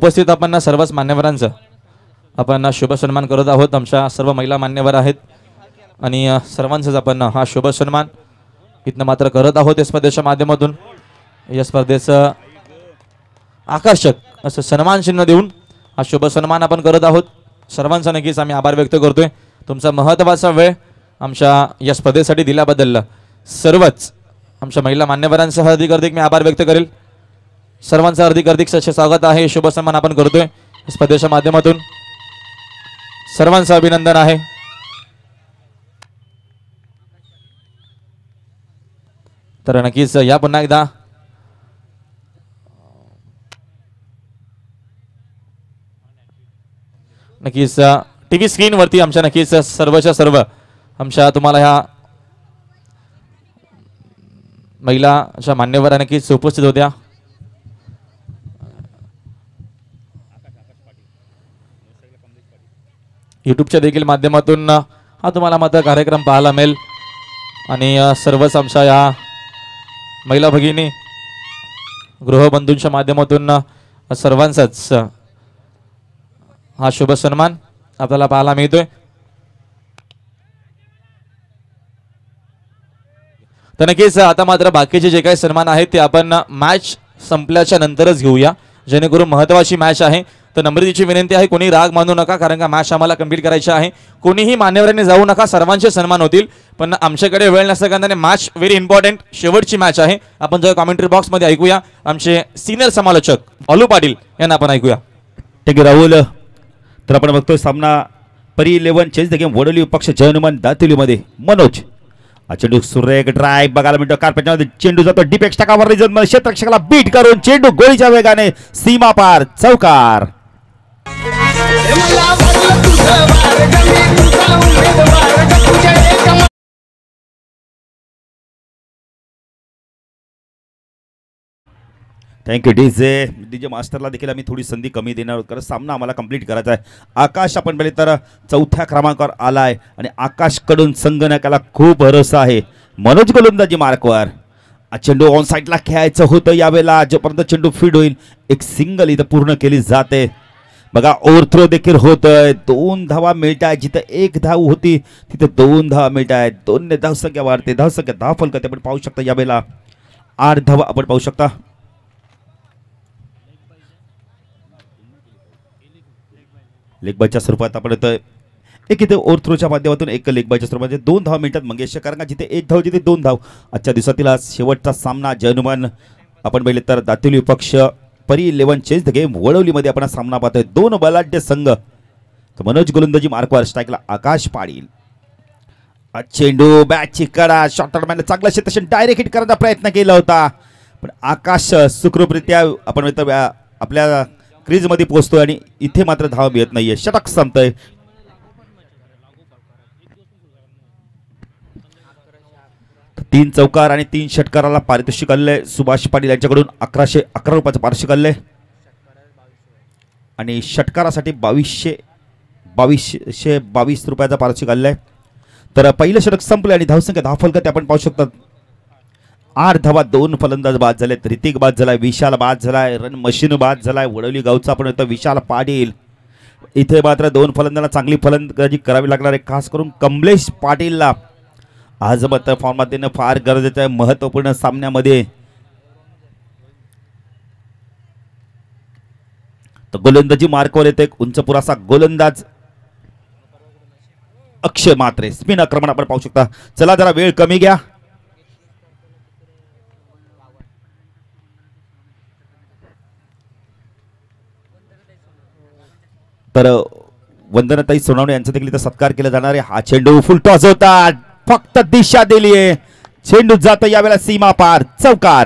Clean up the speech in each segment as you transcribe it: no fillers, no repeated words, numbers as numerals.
उपस्थित आपण सर्वच मान्यवरांचं आपण शुभ सन्मान करत आहोत। आमच्या सर्व महिला मान्यवर आहेत आणि सर्वांचाच आपण हा शुभ सन्मान इथनं मात्र करत आहोत या स्पर्धेच्या माध्यमातून। या स्पर्धेचं आकर्षक असं सन्मान चिन्ह देऊन हा शुभ सन्मान आपण करत आहोत। सर्वांचा नक्कीच आम्ही आभार व्यक्त करतोय। तुमचा महत्त्वाचा वेळ आमच्या या स्पर्धेसाठी दिल्याबद्दल सर्वच आमच्या महिला मान्यवरांसह हार्दिक मी आभार व्यक्त करेल। सर्वांचं हार्दिक सच्चे स्वागत आहे। शुभ सन्मान आपण करतोय स्पर्धेच्या माध्यमातून। सर्वांचं अभिनंदन आहे। तर नक्कीच या पुन्हा एकदा नक्कीच टीव्ही स्क्रीन वरती आमच्या नक्कीच सर्वच्या सर्व आमच्या तुम्हाला ह्या महिलाच्या मान्यवर नक्कीच उपस्थित होत्या। यूट्यूबच्या देखील माध्यमातून हा तुम्हाला मात्र कार्यक्रम पाहायला मिळेल आणि सर्वच आमच्या या महिला भगिनी गृहबंधूंच्या माध्यमातून सर्वांचाच हा शुभ सन्मान आपल्याला पाहायला मिळतोय। तर नक्कीच आता मात्र बाकीचे जे काही सन्मान आहेत ते आपण मॅच संपल्याच्या नंतरच घेऊया, जेणेकरून महत्त्वाची मॅच आहे। तर नम्रतेची विनंती आहे, कोणी राग मानू नका, कारण का मॅच आम्हाला कंप्लीट करायची आहे। कोणीही मान्यवरांनी जाऊ नका, सर्वांचे सन्मान होतील, पण आमच्याकडे वेळ नसल्याने मॅच व्हेरी इम्पॉर्टंट शेवटची मॅच आहे। आपण जर कमेंट्री बॉक्स मध्ये ऐकूया आमचे सिनियर समालोचक अलू पाटील यांना आपण ऐकूया। ठीक आहे राहुल, तर आपण बघतोय सामना परी 11 चेंज द गेम वडोली पक्ष जयनुमान दातिलीमध्ये मनोज चेंडू सुरेख ड्राइव्ह बघायला मिळतो। कार्पेटमध्ये चेंडू जातो डीप एक्स्ट्रा रिजन मध्ये क्षेत्ररक्षकाला बीट करून चेंडू गोळीच्या वेगाने सीमा पार चौकार। थँक्यू डीजे मास्टरला देखील आम्ही थोडी संधी कमी देणार आहोत, कारण सामना आम्हाला कंप्लीट करायचा आहे। आकाश आपण पहिले तर चौथ्या क्रमांकावर आलाय आणि आकाशकडून संगणकाला खूप भरोसा आहे। मनोज गोलंदाजी मार्कवर चेंडू ऑन साईडला खेळायचं होतं यावेळेला, जोपर्यंत चेंडू फीड होईल एक सिंगल इथं पूर्ण केली जाते। बघा ओव्हरथ्रो देखील होतोय, 2 धावा मिळत आहेत, जिथं 1 धाव होती तिथे 2 धावा मिळत आहेत। 2 ने धावसंख्या वाढते, धावसंख्या 10 फलक आपण पाहू शकता। यावेळेला 8 धावा आपण पाहू शकता। लेग बायच्या स्वरूपात आपण एक इथे ओव्हरथ्रोच्या माध्यमातून एक लेग बायच्या स्वरूपात 2 धाव मिळतात मंगेश, कारण का जिथे 1 धाव जिथे 2 धाव। आजच्या दिवसातील शेवटचा सामना जयनुमान आपण पहिले तर दातिली पक्ष परी 11 चेंज द गेम वडोलीमध्ये आपण सामना पाहतोय। 2 बलाढ्य संघ, तर मनोज गोलंदाजी मार्कवर, स्ट्राईकला आकाश पाटील। चेंडू बॅटची कडा शॉर्टरमॅन चांगला क्षेत्ररक्षण डायरेक्ट हिट करण्याचा प्रयत्न केला होता, पण आकाश सुखरूपरित्या आपण आपल्या क्रीज मध्ये पोहोचतोय आणि इथे मात्र धाव मिळत नाहीये। षटक संपतंय। तीन चौकार आणि 3 षटकाराला पारितोषिक आले सुभाष पाटील यांच्याकडून 1111 रुपयाचं पारितोषिक आले आणि षटकारासाठी 2222 रुपयाचा पारितोषिक आले। तर पहिलं षटक संपले आणि धावसंख्या 10 फलक आपण पाहू शकतात। 8 धावा, 2 फलंदाज बाद झाले, ऋतिक बाद झालाय, विशाल बाद झालाय, रन मशीन बाद झालाय। वडोली गावचा आपण येतो विशाल पाटील, इथे मात्र 2 फलंदाजांना चांगली फलंदाजी करावी लागणार आहे, खास करून कमलेश पाटीलला आज मात्र फॉर्मात देणं फार गरजेचं आहे महत्त्वपूर्ण सामन्यामध्ये। तर गोलंदाजी मार्कवर येते उंच पुरासा गोलंदाज अक्षय मात्रे, स्पिन आक्रमण आपण पाहू शकता। चला जरा वेळ कमी घ्या। तर वंदनाताई सोनावणे यांचा देखील सत्कार केला जाणार आहे। हा चेंडू फुल टॉस होता, फक्त दिशा दिलीये, चेंडू जातो यावेळेला सीमा पार चौकार।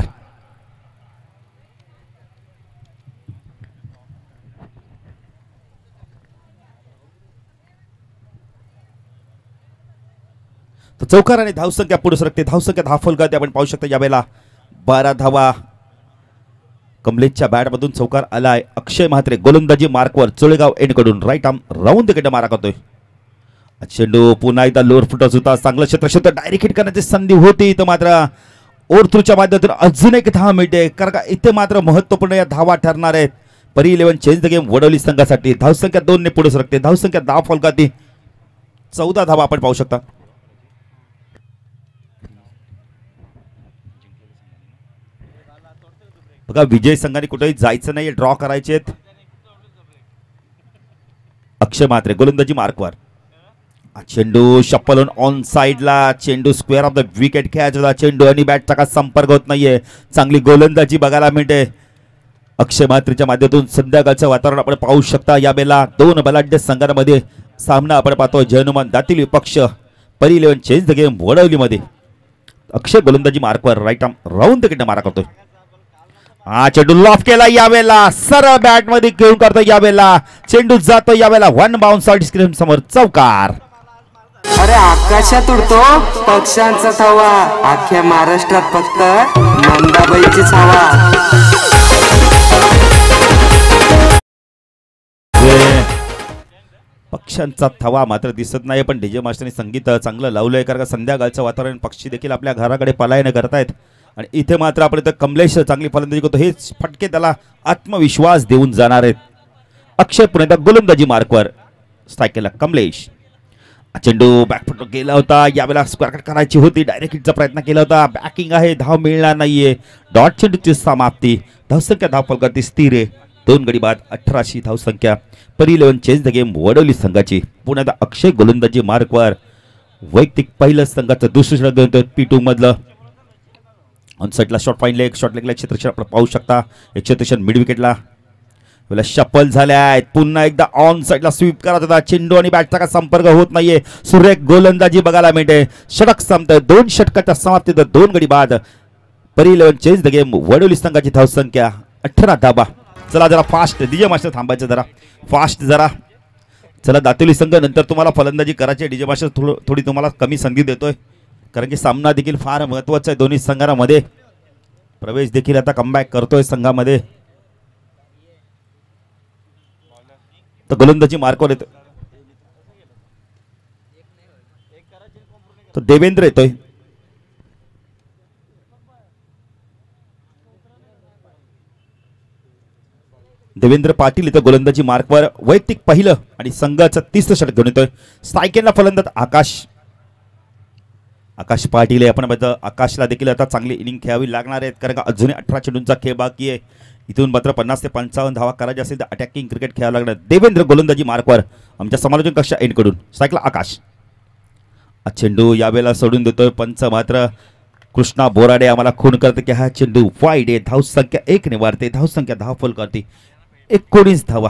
तर चौकार आणि धावसंख्या पुढे सरकते, धावसंख्या 10 फलकात आपण पाहू शकता। यावेळेला 12 धावा कमलेशच्या बॅटमधून चौकार आलाय। अक्षय म्हात्रे गोलंदाजी मार्कवर चोळेगाव एंडकडून राईट आर्म राऊंड तिकडे मारा करतोय। चेंडू पुन्हा एकदा लोअर फुटत होता, चांगलं क्षेत्र डायरेक्ट हिट करण्याची संधी होती, तर मात्र ओव्हरथ्रोच्या माध्यमातून अजून एक धाव मिळते, कारण का इथे मात्र महत्त्वपूर्ण या धावा ठरणार आहेत। परी 11 चेंज द गेम वडवली संघासाठी धावसंख्या 2 ने पुढे सरकते. धावसंख्या 10 फलकाती 14 धावा आपण पाहू शकता. बघा विजय संघाने कुठेही जायचं नाही, ड्रॉ करायचे. अक्षय म्हात्रे गोलंदाजी मार्कवर. चेंडू शप्पल ऑन साइडला. चेंडू square off the wicket catch होता. चेंडू आणि बॅटचा का संपर्क होत नाहीये. चांगली गोलंदाजी बघायला मिळते अक्षय म्हात्रेच्या माध्यमातून. संध्याकाळचं वातावरण आपण पाहू शकता. या बेला दोन बलाढ्य संघांमध्ये सामना आपण पाहतो. जयनुमान दातील विपक्ष परी 11 चेंज द गेम वडवलीमध्ये. अक्षय गोलंदाजी मार्कवर राईट आर्म राऊंड द मारा करतोय. हा चेंडू लॉफ केला यावेळेला. सरळ बॅट मध्ये घेऊन करतो यावेळेला. चेंडू जातो यावेळेला वन बाउन्स स्क्रीन समोर चौकार. अरे आकाशात उडतो पक्ष्यांचा थवा. अख्ख्या महाराष्ट्रात फक्त मंदाबाईचीच हवा. पक्ष्यांचा थवा मात्र दिसत नाही, पण डीजे मास्टरने संगीत चांगलं लावलंय. कारण का संध्याकाळचं वातावरण पक्षी देखील आपल्या घराकडे पलायन करतायत. आणि इथे मात्र आपण इथं कमलेश चांगली फलंदाजी करतो. हे फटके त्याला आत्मविश्वास देऊन जाणार आहेत. अक्षय पुन्हा गोलंदाजी मार्कवर. स्ट्राईक केला कमलेश. चेंडू बॅकफुट गेला होता. यावेळेला स्क्वेअर कट करायची होती. डायरेक्ट हिटचा प्रयत्न केला होता. बॅकिंग आहे, धाव मिळणार नाहीये. डॉट चेंडूची समाप्ती. धावसंख्या धाव फलकाती स्थिर आहे. 2 गडी बाद 18शी धावसंख्या परी 11 चेंज द गेम वडवली संघाची. पुन्हा अक्षय गोलंदाजी मार्कवर. वैयक्तिक पहिलं संघाचं दुसरं षटक P2 मधलं. ऑन साइडला शॉर्ट फाईन लेग. शॉर्ट लेगला क्षेत्रक्षण आपण पाहू शकता. एक क्षेत्रक्षण मिड विकेटला शपल झाल्या आहेत. पुन्हा एकदा ऑन साइडला स्वीप करत होता. चेंडू आणि बॅटचा का संपर्क होत नाहीये. सुरेख गोलंदाजी बघायला मिळते. षटक संपतं. 2 षटकाच्या समाप्तीत 2 गडी बाद परी 11 चेंज द गेम वडवली संघाची धावसंख्या 18 धाबा. चला जरा फास्ट डीजे मास्टर थांबायचं, जरा फास्ट जरा. चला दातोली संघ नंतर तुम्हाला फलंदाजी करायची. डीजे मास्टर थोडी तुम्हाला कमी संधी देतोय, कारण की सामना देखील फार महत्त्वाचा आहे. दोन्ही संघांमध्ये प्रवेश देखील आता कमबॅक करतोय संघामध्ये. तर गोलंदाजी मार्कवर येतो. तो देवेंद्र येतोय. देवेंद्र पाटील इथं गोलंदाजी मार्कवर. वैयक्तिक पहिलं आणि संघाचं 30रं षटक घेऊन येतोय. स्ट्राईकला फलंदाज आकाश पाटील आहे. आपण बघतो आकाशला देखील आता चांगली इनिंग खेळावी लागणार आहेत, कारण का अजूनही 18 चेंडूंचा खेळ बाकी आहे. इथून मात्र 50 ते 55 धावा करायचे असेल तर अटॅकिंग क्रिकेट खेळावं लागणार. देवेंद्र गोलंदाजी मार्कवर. आमच्या समालोचन कक्षा एंडकडून स्ट्राईकला आकाश. चेंडू यावेळेला सोडून देतोय पंच. मात्र कृष्णा बोराडे आम्हाला खून करते की हा चेंडू वाईड आहे. धावसंख्या 1 ने वाढते. धावसंख्या 10 फल करते. 19 धावा.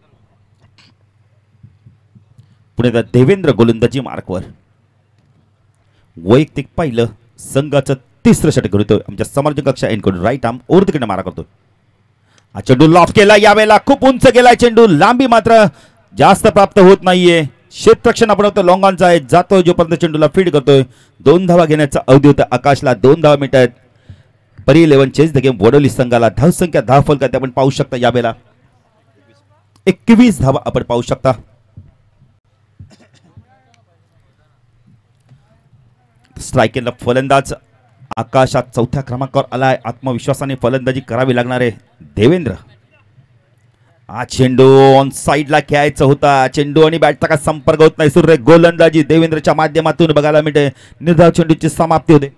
पुणे देवेंद्र गोलंदाजी मार्कवर. वैयक्तिक पहिलं संघाचं 30रं षटक घेऊन येतोय. आमच्या समालोचन कक्षा एंडकडून राईट आर्म ओव्हर द मारा करतोय. हा चेंडू लॉफ केला. यावेळेला खूप उंच गेलाय चेंडू. लांबी मात्र जास्त प्राप्त होत नाहीये. क्षेत्ररक्षण आपण होतं लॉंग ऑनचा आहे. जातोय जोपर्यंत चेंडूला फीड करतोय. 2 धावा घेण्याचा अवधी होता आकाशला. 2 धावा मिळतात. परी 11 चेंज द गेम वडवली संघाला. धावसंख्या 10 फलकात आपण पाहू शकता. यावेळेला 21 धावा आपण पाहू शकता. स्ट्राईकला फलंदाज आकाशात 4थ्या क्रमांकावर आलाय. आत्मविश्वासाने फलंदाजी करावी लागणार आहे देवेंद्र. हा चेंडू ऑन साइडला खेळायचा होता. चेंडू आणि बॅटचा काय संपर्क होत नाही. सुरेख गोलंदाजी देवेंद्रच्या माध्यमातून बघायला मिळते. निर्धाव चेंडूची समाप्ती होते.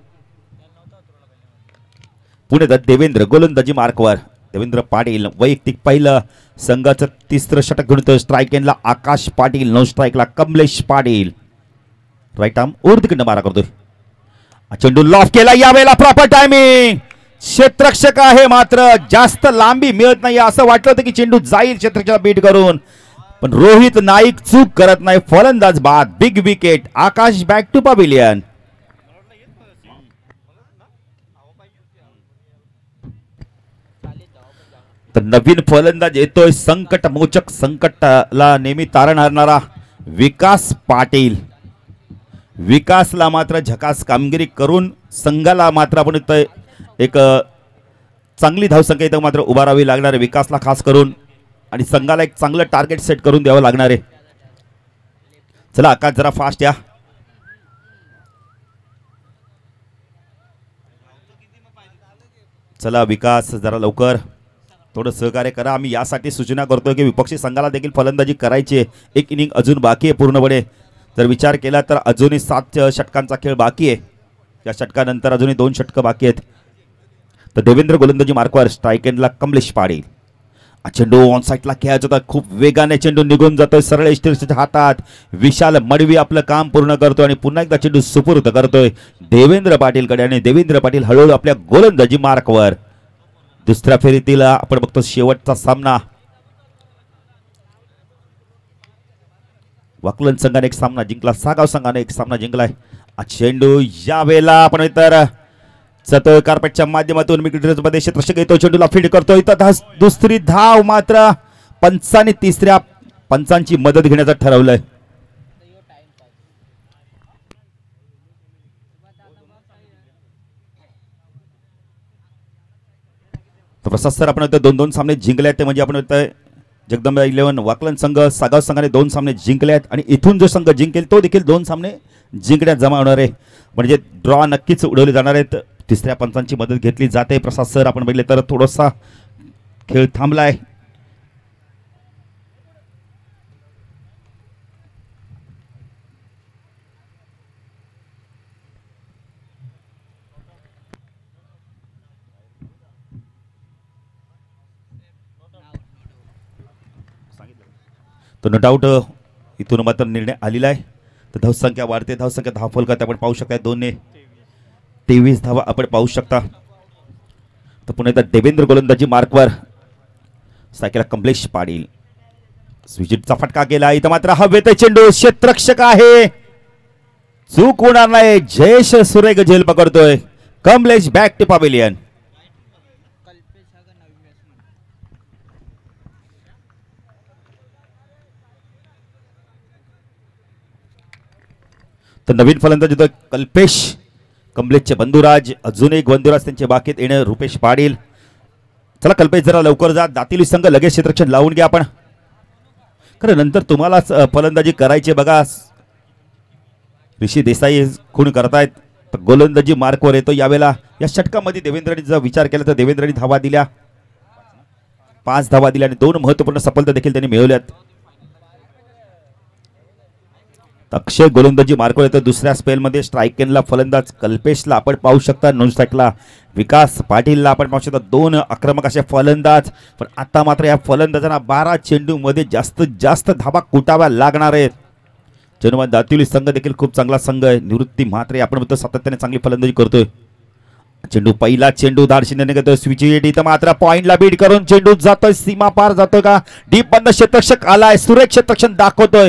पुणे देवेंद्र गोलंदाजी मार्कवर. देवेंद्र पाटील वैयक्तिक पहिलं संघाचं 30रं षटक घेऊन स्ट्राईक एंडला आकाश पाटील. नो स्ट्राईकला Kamlesh Patil. Right arm over the मारा करतोय. चेंडू लॉफ केला. यावेळेला प्रॉपर टायमिंग. क्षेत्ररक्षक आहे मात्र जास्त लांबी मिळत नाही. असं वाटलं होतं की चेंडू जाईल क्षेत्ररक्षकाला बीट करून, पण रोहित नाईक चूक करत नाही. फलंदाज बाद. Big wicket. Akash back to pavilion. तर नवीन फलंदाज येतोय. संकट मोचक संकटाला नेहमी तारण हारणारा विकास पाटील. विकासला मात्र झकास कामगिरी करून संघाला मात्र आपण इथं एक चांगली धावसंख्या इथं मात्र उभारावी लागणार आहे विकासला खास करून, आणि संघाला एक चांगलं टार्गेट सेट करून द्यावं लागणार आहे. चला आकाश जरा फास्ट या. चला विकास जरा लवकर. थोडं सहकार्य करा. आम्ही यासाठी सूचना करतोय की विपक्षी संघाला देखील फलंदाजी करायची आहे. एक इनिंग अजून बाकी आहे पूर्णपणे. जर विचार केला तर अजूनही 7 षटकांचा खेळ बाकी आहे. या षटकानंतर अजूनही 2 षटकं बाकी आहेत. तर देवेंद्र गोलंदाजी मार्कवर, स्ट्राईक एंडला कमलेश पाटील. चेंडू ऑन साईडला खेळायचा होता. खूप वेगाने चेंडू निघून जातोय सरळ यष्टीच्या हातात. विशाल मडवी आपलं काम पूर्ण करतोय आणि पुन्हा एकदा चेंडू सुपूर्द करतोय देवेंद्र पाटीलकडे. आणि देवेंद्र पाटील हळूहळू आपल्या गोलंदाजी मार्कवर. दुसऱ्या फेरीतील आपण बघतो शेवटचा सामना. वाकलन संघाने एक सामना जिंकला, सागाव संघाने एक सामना जिंकलाय. चेंडू यावेळेला आपण इतर जातोय कार्पेटच्या माध्यमातून मध्ये क्षेत्ररक्षक येतो, चेंडूला फीड करतोय. दुसरी धाव मात्र पंचांनी तिसऱ्या पंचांची मदत घेण्याचं ठरवलंय. प्रसाद सर, आपण 2-2 सामने जिंकले आहेत. ते म्हणजे आपण जगदंबा 11 वाकलन संघ, सागाव संघाने 2 सामने जिंकले आहेत आणि इथून जो संघ जिंकेल तो देखील 2 सामने जिंकण्यात जमा होणार आहे. म्हणजे ड्रॉ नक्कीच उडवले जाणार आहेत. तिसऱ्या पंचांची मदत घेतली जाते. प्रसाद सर, आपण बघितले तर थोडासा खेळ थांबलाय. तर नो डाऊट इथून मात्र निर्णय आलेला आहे. तर धावसंख्या वाढते, धावसंख्या धावफलकात आपण पाहू शकता 2-23 धावा आपण पाहू शकता. तर पुन्हा एकदा देवेंद्र गोलंदाजी मार्कवर, सायकला कमलेश पाटील. स्विचिटचा फटका गेला. इथं मात्र हवेत चेंडू, क्षेत्ररक्षक आहे, चूक होणार नाही. जयेश सुरेख झेल पकडतोय. Kamlesh back to pavilion. तर नवीन फलंदाज होतो कल्पेश. कमलेशचे बंधुराज, अजून एक बंधुराज त्यांचे बाकीत येणे रुपेश पाटील. चला कल्पेश, जरा लवकर जा. दातिली संघ लगेच क्षेत्ररक्षण लावून घ्या आपण, खरं नंतर तुम्हालाच फलंदाजी करायची. बघा ऋषी देसाई खूण करतायत. तर गोलंदाजी मार्कवर येतो यावेळेला. या षटकामध्ये देवेंद्रनी जर विचार केला तर देवेंद्रनी धावा दिल्या, 5 धावा दिल्या आणि 2 महत्त्वपूर्ण सफलता देखील त्यांनी मिळवल्यात. अक्षय गोलंदाजी मार्कवर येतो. दुसऱ्या स्पेलमध्ये स्ट्राईक एंडला फलंदाज कल्पेशला आपण पाहू शकता. नॉन स्ट्राईकला विकास पाटीलला आपण पाहू शकता. 2 आक्रमक असे फलंदाज. पण आता मात्र या फलंदाजांना 12 चेंडूमध्ये जास्तीत जास्त धावा कुटाव्या लागणार आहेत. चेंडूमध्ये दातिवली संघ देखील खूप चांगला संघ आहे. निवृत्ती म्हात्रे आपण म्हणतो सातत्याने चांगली फलंदाजी करतोय. चेंडू पहिला चेंडू धाडशीने घेतोय. स्विचिट इथं मात्र पॉइंटला बीट करून चेंडू जातोय, सीमा पार जातोय का? डीप बंद क्षेत्ररक्षक आलाय, सुरेख क्षेत्ररक्षण दाखवतोय.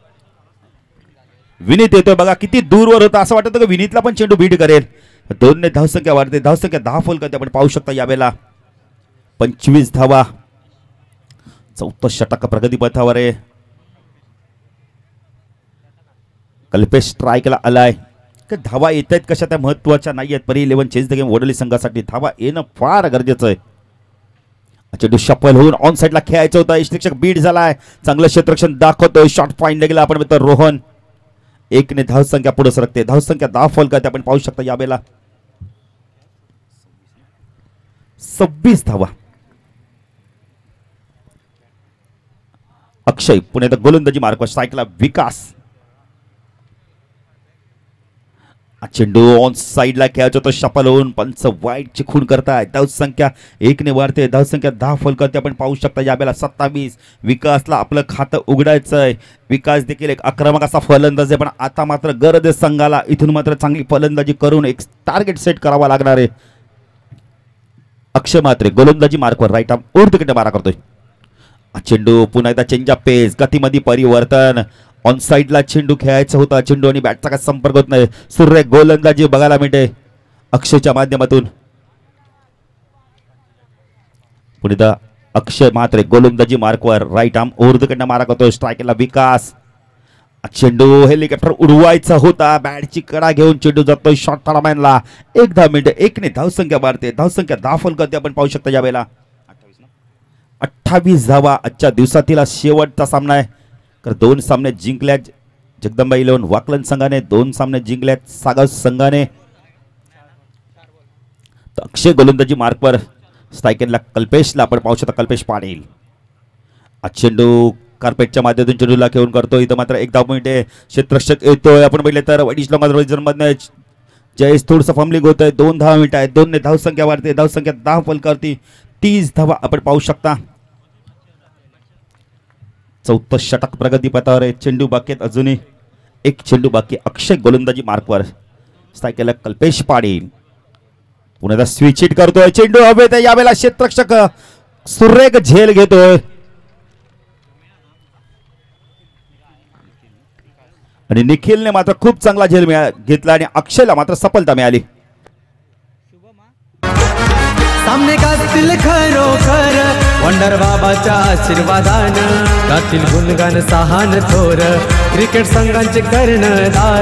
विनीत येतोय. बघा किती दूरवर होता, असं वाटतं की विनीतला पण चेंडू बीट करेल. 2 धावसंख्या वाढते, धावसंख्या 10 फलकात आपण पाहू शकता. यावेळेला 25 धावा. 4थं षटक प्रगतीपथावर आहे. कल्पेश स्ट्राईकला आलाय. धावा येत आहेत कशा त्या महत्वाच्या नाही आहेत. परी 11 चेंज द गेम वडोली संघासाठी धावा येणं फार गरजेचं आहे. चेंडू शफल होऊन ऑन साईडला खेळायचं होतं. शिक्षक बीट झालाय, चांगलं क्षेत्ररक्षण दाखवतोय. शॉट पॉइंट गेला आपण म्हणतो रोहन. 1 धावसंख्या पुढे सरकते. धावसंख्या 10 फलकात आपण पाहू शकता. यावेळेला 26 धावा. अक्षय पुणे गोलंदाजी मार्कवर, स्ट्राईकला विकास. चेंडू ऑन साईडला खेळायचा होता. शफल होऊन पंच वाईटची खूण करताय. धावसंख्या 1 वाढते. धावसंख्या 10 फलकात आपण पाहू शकता. यावेळेला 27. विकासला आपलं खातं उघडायचंय. विकास देखील एक आक्रमक असा फलंदाज आहे, पण आता मात्र गरज आहे संघाला. इथून मात्र चांगली फलंदाजी करून एक टार्गेट सेट करावा लागणार आहे. अक्षय मात्रे गोलंदाजी मार्कवर, राईट आर्म उर्धकडे मारा करतोय. चेंडू पुन्हा एकदा चेंज ऑफ पेस, गतीमध्ये परिवर्तन. ऑन साईडला चेंडू खेळायचा होता. चेंडू आणि बॅटचा काय संपर्क होत नाही. सुरेख गोलंदाजी बघायला मिळते अक्षयच्या माध्यमातून. पुढे अक्षय मात्रे गोलंदाजी मार्कवर, राईट आर्म उर्धकडनं मारा करतोय. स्ट्राईकला विकास. चेंडू हेलिकॉप्टर उडवायचा होता. बॅटची कडा घेऊन चेंडू जातोय शॉर्ट टर्माइनला. 10 मिनिटं 1 धावसंख्या वाढते. धावसंख्या 10 फलकात आपण पाहू शकता. यावेळेला 28 धावा. आजच्या दिवसातील शेवटचा सामना आहे. 2 सामने जिंकल्यात जगदंबा 11 वाकलन संघाने, 2 सामने जिंकल्यात सागाव संघाने. अक्षय गोलंदाजी मार्कवर, स्ट्रायकेनला कल्पेशला आपण पाहू शकता, कल्पेश पाटील. चेंडू कार्पेटच्या माध्यमातून चेंडूला घेऊन करतो. इथं मात्र एक धाव मिळते. क्षेत्ररक्षक येतोय. आपण बघितलं तर वडिशला जयेश थोडंसं फंबलिंग होतंय. 2 धावा मिळत आहेत. 2 ने धावसंख्या वाढते. धावसंख्या 10 फलकावरती 30 धावा आपण पाहू शकता. 4थं षटक प्रगतीपथावर आहे. चेंडू बाकी आहेत अजूनही. एक चेंडू बाकी. अक्षय गोलंदाजी मार्कवर. स्ट्रायकरला कल्पेश पाटील पुन्हा स्विच हिट करतोय. चेंडू हवेत आहे. यावेळेला क्षेत्ररक्षक सुरेख झेल घेतोय आणि निखिलने मात्र खूप चांगला झेल घेतला आणि अक्षयला मात्र सफलता मिळाली. सामने गातील खरोखर वंडर बाबाच्या आशीर्वादानं गातील गुणगान सहान थोर क्रिकेट संघांचे कर्णधार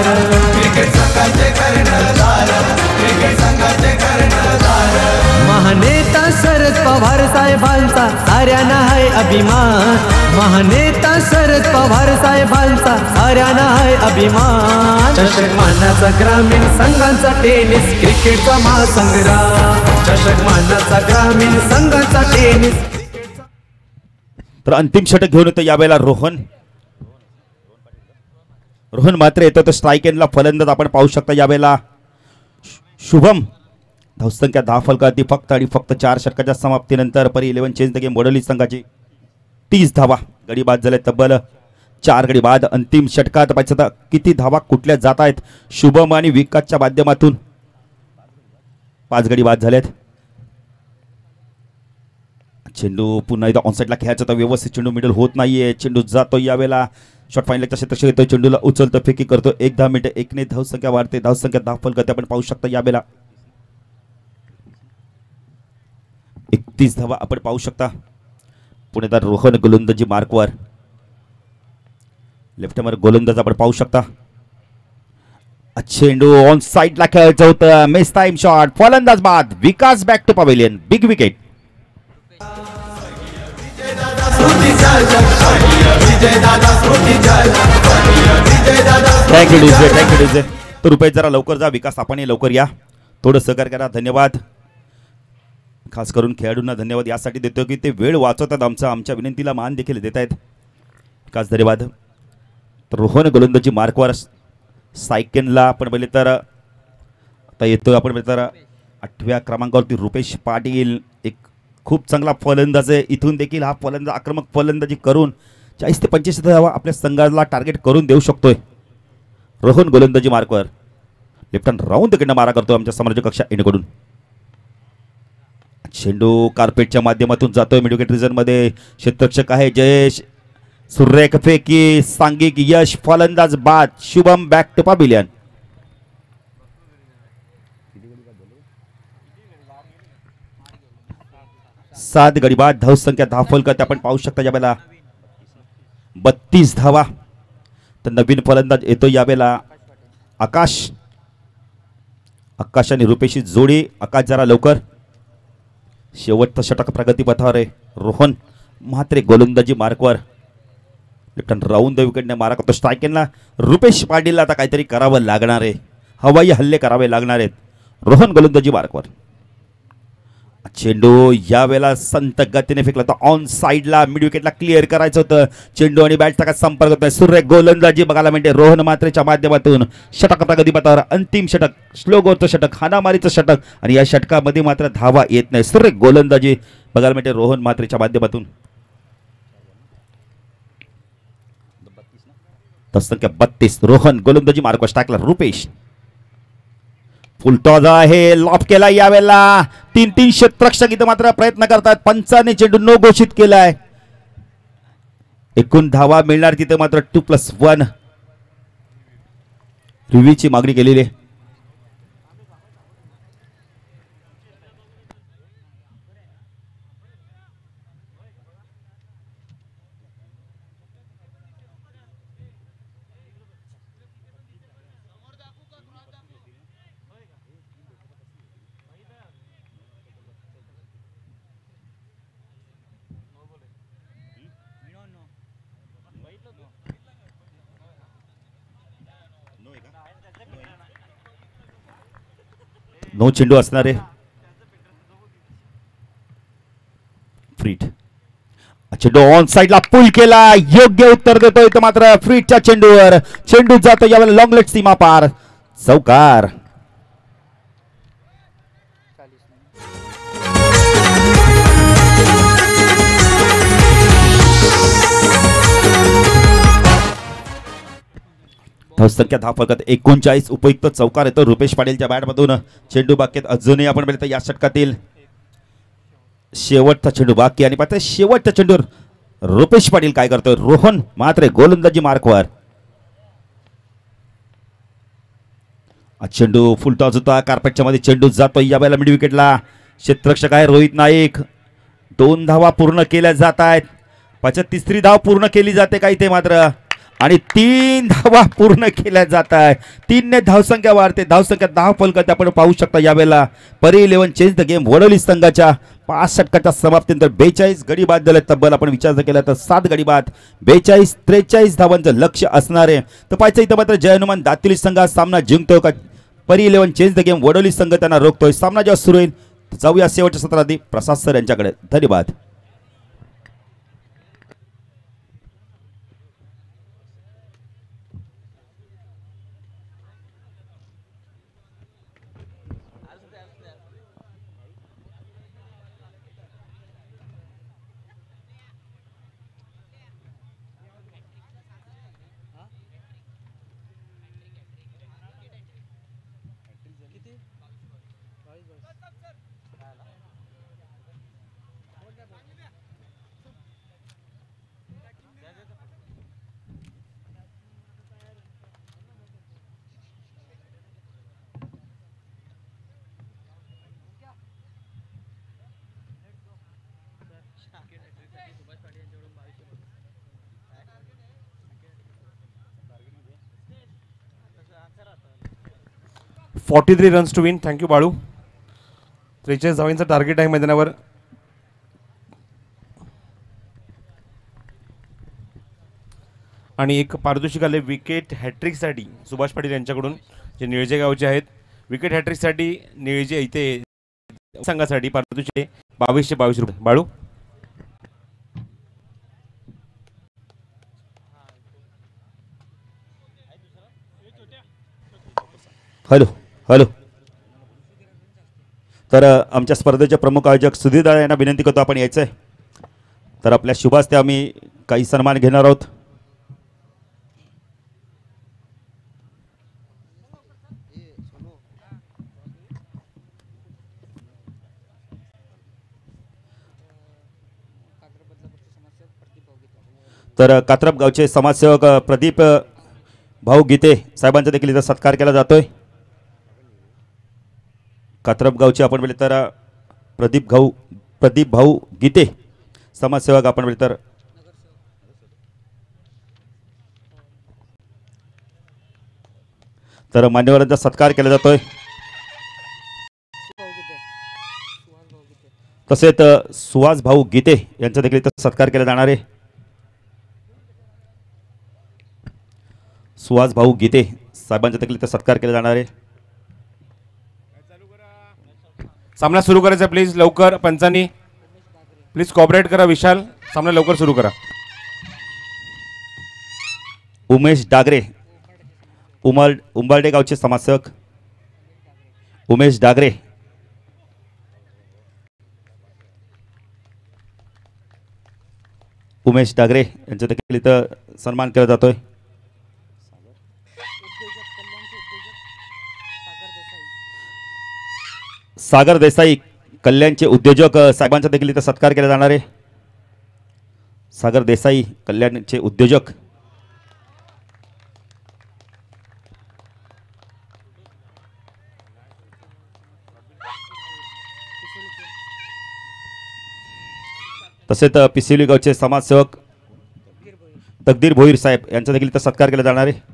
महानेता शरद पवार साहेबांचा साऱ्यांना आहे अभिमान. महानेता शरद पवार साहेबांचा साऱ्यांना आहे अभिमान. चषक मानाचा ग्रामीण संघांचा टेनिस क्रिकेटचा महासंग्राम. चषक मानाचा ग्रामीण संघाचा टेनिस. तर अंतिम षटक घेऊन येतो यावेळेला रोहन मात्र येतो. तर स्ट्रायकेनला फलंदाज आपण पाहू शकता यावेळेला शुभम. धावसंख्या 10 फलकावरती फक्त आणि फक्त 4 षटकाच्या समाप्तीनंतर परी 11 चेंज द गेम वडोली संघाची 30 धावा. गडी बाद झाले तब्बल 4 गडी बाद. अंतिम षटकात पाहिजे किती धावा कुठल्या जात आहेत. शुभम आणि विकासच्या माध्यमातून 5 गडी बाद झालेत. चेंडू पुन्हा इथं ऑनसाईडला खेळायचा तर व्यवस्थित चेंडू मिडल होत नाहीये. चेंडू जातो यावेळेला शॉट फाईनलच्या क्षेत्रात येतो. चेंडूला उचलतो फेकी करतो. 10 मिनिटं 1 ने धावसंख्या वाढते. धावसंख्या 10 फलकावरती आपण पाहू शकता यावेळेला 31 धावा आपण पाहू शकता. पुणेदार रोहन गोलंदाजी मार्कवर. लेफ्टमर गोलंदाज आपण पाहू शकता. चेंडू ऑन साइडला खेळायचं होतं. Miss time shot. फलंदाज बाद. Vikas back to pavilion. Big wicket. Thank you DJ. Thank you DJ. तर रुपये जरा लवकर जा. विकास आपण लवकर या. थोडं सहकार्य करा. धन्यवाद. खास करून खेळाडूंना धन्यवाद यासाठी देतो की ते वेळ वाचवतात. आमच्या विनंतीला मान देखील देत आहेत. खास धन्यवाद. तर रोहन गोलंदाजी मार्कवर. सायकेनला आपण पहिले तर आता येतोय. आपण पहिले तर 8व्या क्रमांकावरती रुपेश पाटील. एक खूप चांगला फलंदाज आहे. इथून देखील हा फलंदाज आक्रमक फलंदाजी करून 40 ते 85 धावा आपल्या संघाला टार्गेट करून देऊ शकतोय. रोहन गोलंदाजी मार्कवर. लेफ्ट हँड राऊंड कडनं मारा करतो आमच्या समालोचक कक्षा येणेकडून. चेंडू कार्पेटच्या माध्यमातून जातोय मिड विकेट रिजन मध्ये. क्षेत्ररक्षक आहे जयेश. सुरेख फेकी. सांघिक यश. फलंदाज बाद. Shubham back to pavilion. सात गडी बाद. धावसंख्या 10 फलकावरती आपण पाहू शकता यावेळेला 32 धावा. तर नवीन फलंदाज येतो यावेळेला आकाश. आकाश आणि रुपेशी जोडी. आकाश जरा लवकर. शेवटचं षटक प्रगतीपथावर आहे. रोहन म्हात्रे गोलंदाजी मार्कवर. लेफ्ट हँड राऊंड द विकेटने मारा करतो. स्ट्रायकेनला रुपेश पाटीलला आता काहीतरी करावं लागणार आहे. हवाई हल्ले करावे लागणार आहेत. रोहन गोलंदाजी मार्कवर. चेंडू यावेळेला संत गतीने फेकला तर ऑन साइडला मिड विकेटला क्लिअर करायचं होतं. चेंडू आणि बॅटचा काय संपर्क होतोय. सुरेख गोलंदाजी बघायला मिळते रोहन मात्रेच्या माध्यमातून. षटक प्रगतीपथावर अंतिम षटक. स्लो गोरचं षटक. हाणामारीचं षटक आणि या षटकामध्ये मात्र धावा येत नाही. सुरेख गोलंदाजी बघायला मिळते रोहन मात्रेच्या माध्यमातून. संख्या 32. रोहन गोलंदाजी मार्कवर. टाकला रुपेश. फुलटॉज आहे. लॉफ केला यावेळेला. 3 क्षेत्ररक्षक इथं मात्र प्रयत्न करतात. पंचाने चेंडू नो घोषित केलाय. एकूण धावा मिळणार तिथे मात्र 2+1 रिव्ह्यूची मागणी केलेली आहे. नो चेंडू असणार आहे. चेंडू ऑन साइडला पुल केला, योग्य उत्तर देतोय तो मात्र फ्रीटच्या चेंडूवर, चेंडू जातो यावेळेला लॉंग लेट सीमा पार, चौकार. धावसंख्या 10 फलकात 39 उपयुक्त चौकार येतो रुपेश पाटीलच्या बॅटमधून. चेंडू बाकी अजूनही आपण बघितलं या षटकातील शेवटचा चेंडू बाकी आणि पाहता शेवटच्या चेंडूवर रुपेश पाटील काय करतोय, रोहन मात्र गोलंदाजी मार्कवर. चेंडू फुल टॉस होता, कार्पेटच्या मध्ये चेंडू जातोय यावेळेला मिड विकेटला. क्षेत्ररक्षक आहे रोहित नाईक. 2 धावा पूर्ण केल्या जात आहेत. पाच तिसरी धाव पूर्ण केली जाते काही ते मात्र, आणि 3 धावा पूर्ण केल्या जात आहे. 3 ने धावसंख्या वाढते. धावसंख्या 10 फलकात आपण पाहू शकता यावेळेला परी 11 चेंज द गेम वडोली संघाच्या 5 षटकाच्या समाप्तीनंतर 42 गडी बाद झाले. तब्बल आपण विचार केला तर 7 गडी बाद, 42-43 धावांचं लक्ष असणार आहे. तर पाहायचं इथं मात्र जय हनुमान दातिली संघ सामना जिंकतोय का परी 11 चेंज द गेम वडोली संघ त्यांना रोखतोय. सामना जेव्हा सुरू होईल जाऊया शेवटच्या सत्रात प्रसाद सर यांच्याकडे. धन्यवाद. $43 runs to win. Thank you Balu. 43 धावांचा टार्गेट आहे मैदानावर. आणि एक पारितोषिक आले विकेट हॅट्रिकसाठी सुभाष पाटील यांच्याकडून, जे निळजे गावचे आहेत. विकेट हॅट्रिकसाठी निळजे इथे संघासाठी पारितोषिक 2222 रुपये. बाळू. Hello hello. तर आमच्या स्पर्धेचे प्रमुख आयोजक सुधीर दादा यांना विनंती करतो आपण यायचं आहे. तर आपल्या शुभ हस्ते आम्ही काही सन्मान घेणार आहोत. तर कात्रप गावचे समाजसेवक प्रदीप भाऊ गीते साहेबांचा देखील इथं सत्कार केला जातोय. कात्रप गावचे आपण बोलले तर प्रदीप भाऊ गीते समाजसेवक आपण बोलले तर मान्यवरांचा सत्कार केला जातोय. तसेच सुहास भाऊ गीते यांचा देखील इथं सत्कार केला जाणार आहे. सुहास भाऊ गीते साहेबांचा देखील इथं सत्कार केला जाणार आहे. सामना सुरू करायचा प्लीज लवकर. पंचांनी प्लीज कॉपरेट करा. विशाल सामना लवकर सुरू करा. उमेश डागरे उंबारडे गावचे समाजसेवक उमेश डागरे. उमेश डागरे यांचा देखील इथं सन्मान केला जातोय. सागर देसाई कल्याणचे उद्योजक साहेबांचा देखील इथं सत्कार केला जाणार आहे. सागर देसाई कल्याणचे उद्योजक. तसेच पिसिवली गावचे समाजसेवक तकदीर भोईर साहेब यांचा देखील इथं सत्कार केला जाणार आहे.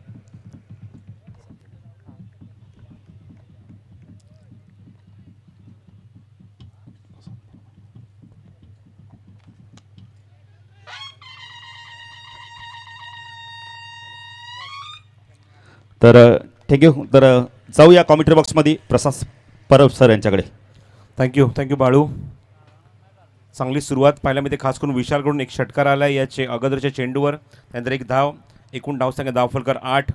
तर थँक्यू. तर जाऊया कॉमेंट्री बॉक्समध्ये प्रसाद परब सर यांच्याकडे. थँक्यू बाळू. चांगली सुरुवात पाहायला मिळते, खास करून विशालकडून एक षटकार आला याचे अगोदरच्या चेंडूवर. त्यानंतर एक धाव, एकूण धावसंख्या धावफलकर 8.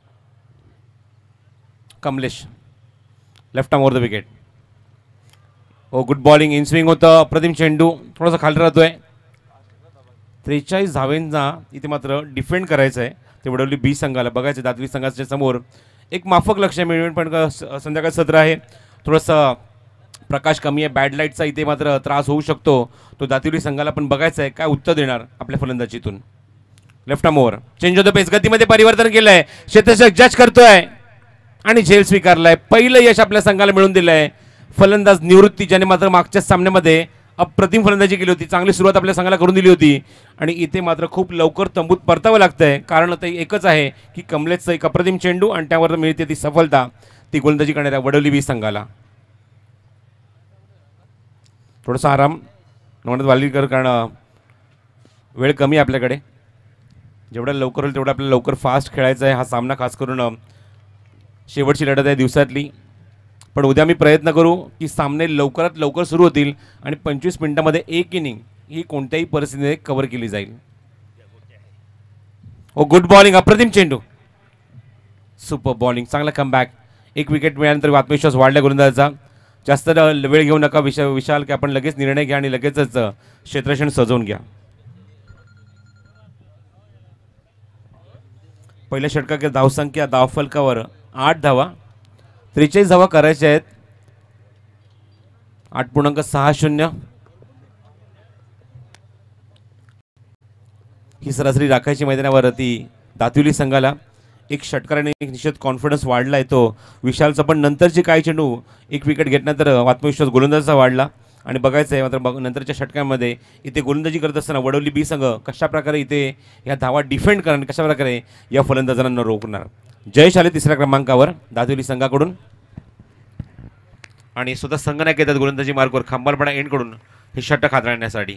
Kamlesh left arm over the wicket. Oh good bowling, in swing होतं, अप्रतिम चेंडू थोडासा खाली राहतोय. 43 धावेंना इथे मात्र डिफेंड करायचं आहे. ते वडवली बी संघाला बघायचं. दातवी संघाच्या समोर एक माफक लक्ष मिळेल, पण संध्याकाळ सत्र आहे, थोडंसं प्रकाश कमी आहे, बॅड लाईटचा इथे मात्र त्रास होऊ शकतो. तो दातिवली संघाला पण बघायचं आहे काय उत्तर देणार आपल्या फलंदाजीतून. लेफ्ट आर्म ओव्हर, चेंज होतं पेस, गतीमध्ये परिवर्तन केलंय, क्षेत्ररक्षक जज करतोय आणि झेल स्वीकारलाय. पहिलं यश आपल्या संघाला मिळून दिलंय. फलंदाज निवृत्ती ज्याने मात्र मागच्या सामन्यामध्ये अप्रतिम फलंदाजी केली होती, चांगली सुरुवात आपल्या संघाला करून दिली होती आणि इथे मात्र खूप लवकर तंबूत परतावं लागतंय. कारण ते एकच आहे की कमलेशचं एक अप्रतिम चेंडू आणि त्यावर मिळते ती सफलता, ती गोलंदाजी करणाऱ्या वडवली बी संघाला. थोडासा आराम नवनाथ वालीकर, कारण वेळ कमी आहे आपल्याकडे. जेवढं लवकर होईल तेवढं आपल्याला लवकर फास्ट खेळायचं आहे. हा सामना खास करून शेवटची लढत आहे दिवसातली, पण उद्या मी प्रयत्न करू की सामने लवकरात लवकर सुरू होतील आणि 25 मिनिटांमध्ये एक इनिंग ही कोणत्याही परिस्थितीने कव्हर केली जाईल. ओ गुड बॉलिंग, अप्रतिम चेंडू, सुपर बॉलिंग, चांगला कमबॅक. एक विकेट मिळाल्यानंतर आत्मविश्वास वाढला गोलंदाजाचा. जास्त वेळ घेऊ नका विशाल, की आपण लगेच निर्णय घ्या आणि लगेचच क्षेत्ररक्षण सजवून घ्या. पहिल्या षटकात धावसंख्या धावफलकावर 8 धावा, 43 धावा करायच्या आहेत. 8.60 ही सरासरी राखायची मैदानावरती दातिवली संघाला. एक षटकाराने एक निश्चित कॉन्फिडन्स वाढला आहे तो विशालचा, पण नंतरचे काही चेंडू एक विकेट घेतल्यानंतर आत्मविश्वास गोलंदाजाचा वाढला. आणि बघायचं आहे मात्र नंतरच्या षटकांमध्ये इथे गोलंदाजी करत असताना वडवली बी संघ कशाप्रकारे इथे या धावा डिफेंड करणार, कशाप्रकारे या फलंदाजांना रोखणार. जयश आले तिसऱ्या क्रमांकावर दातिवली संघाकडून आणि स्वतः संघनायक येतात गोलंदाजी मार्कवर खंबालपणा एंडकडून हे षटक हाताळण्यासाठी.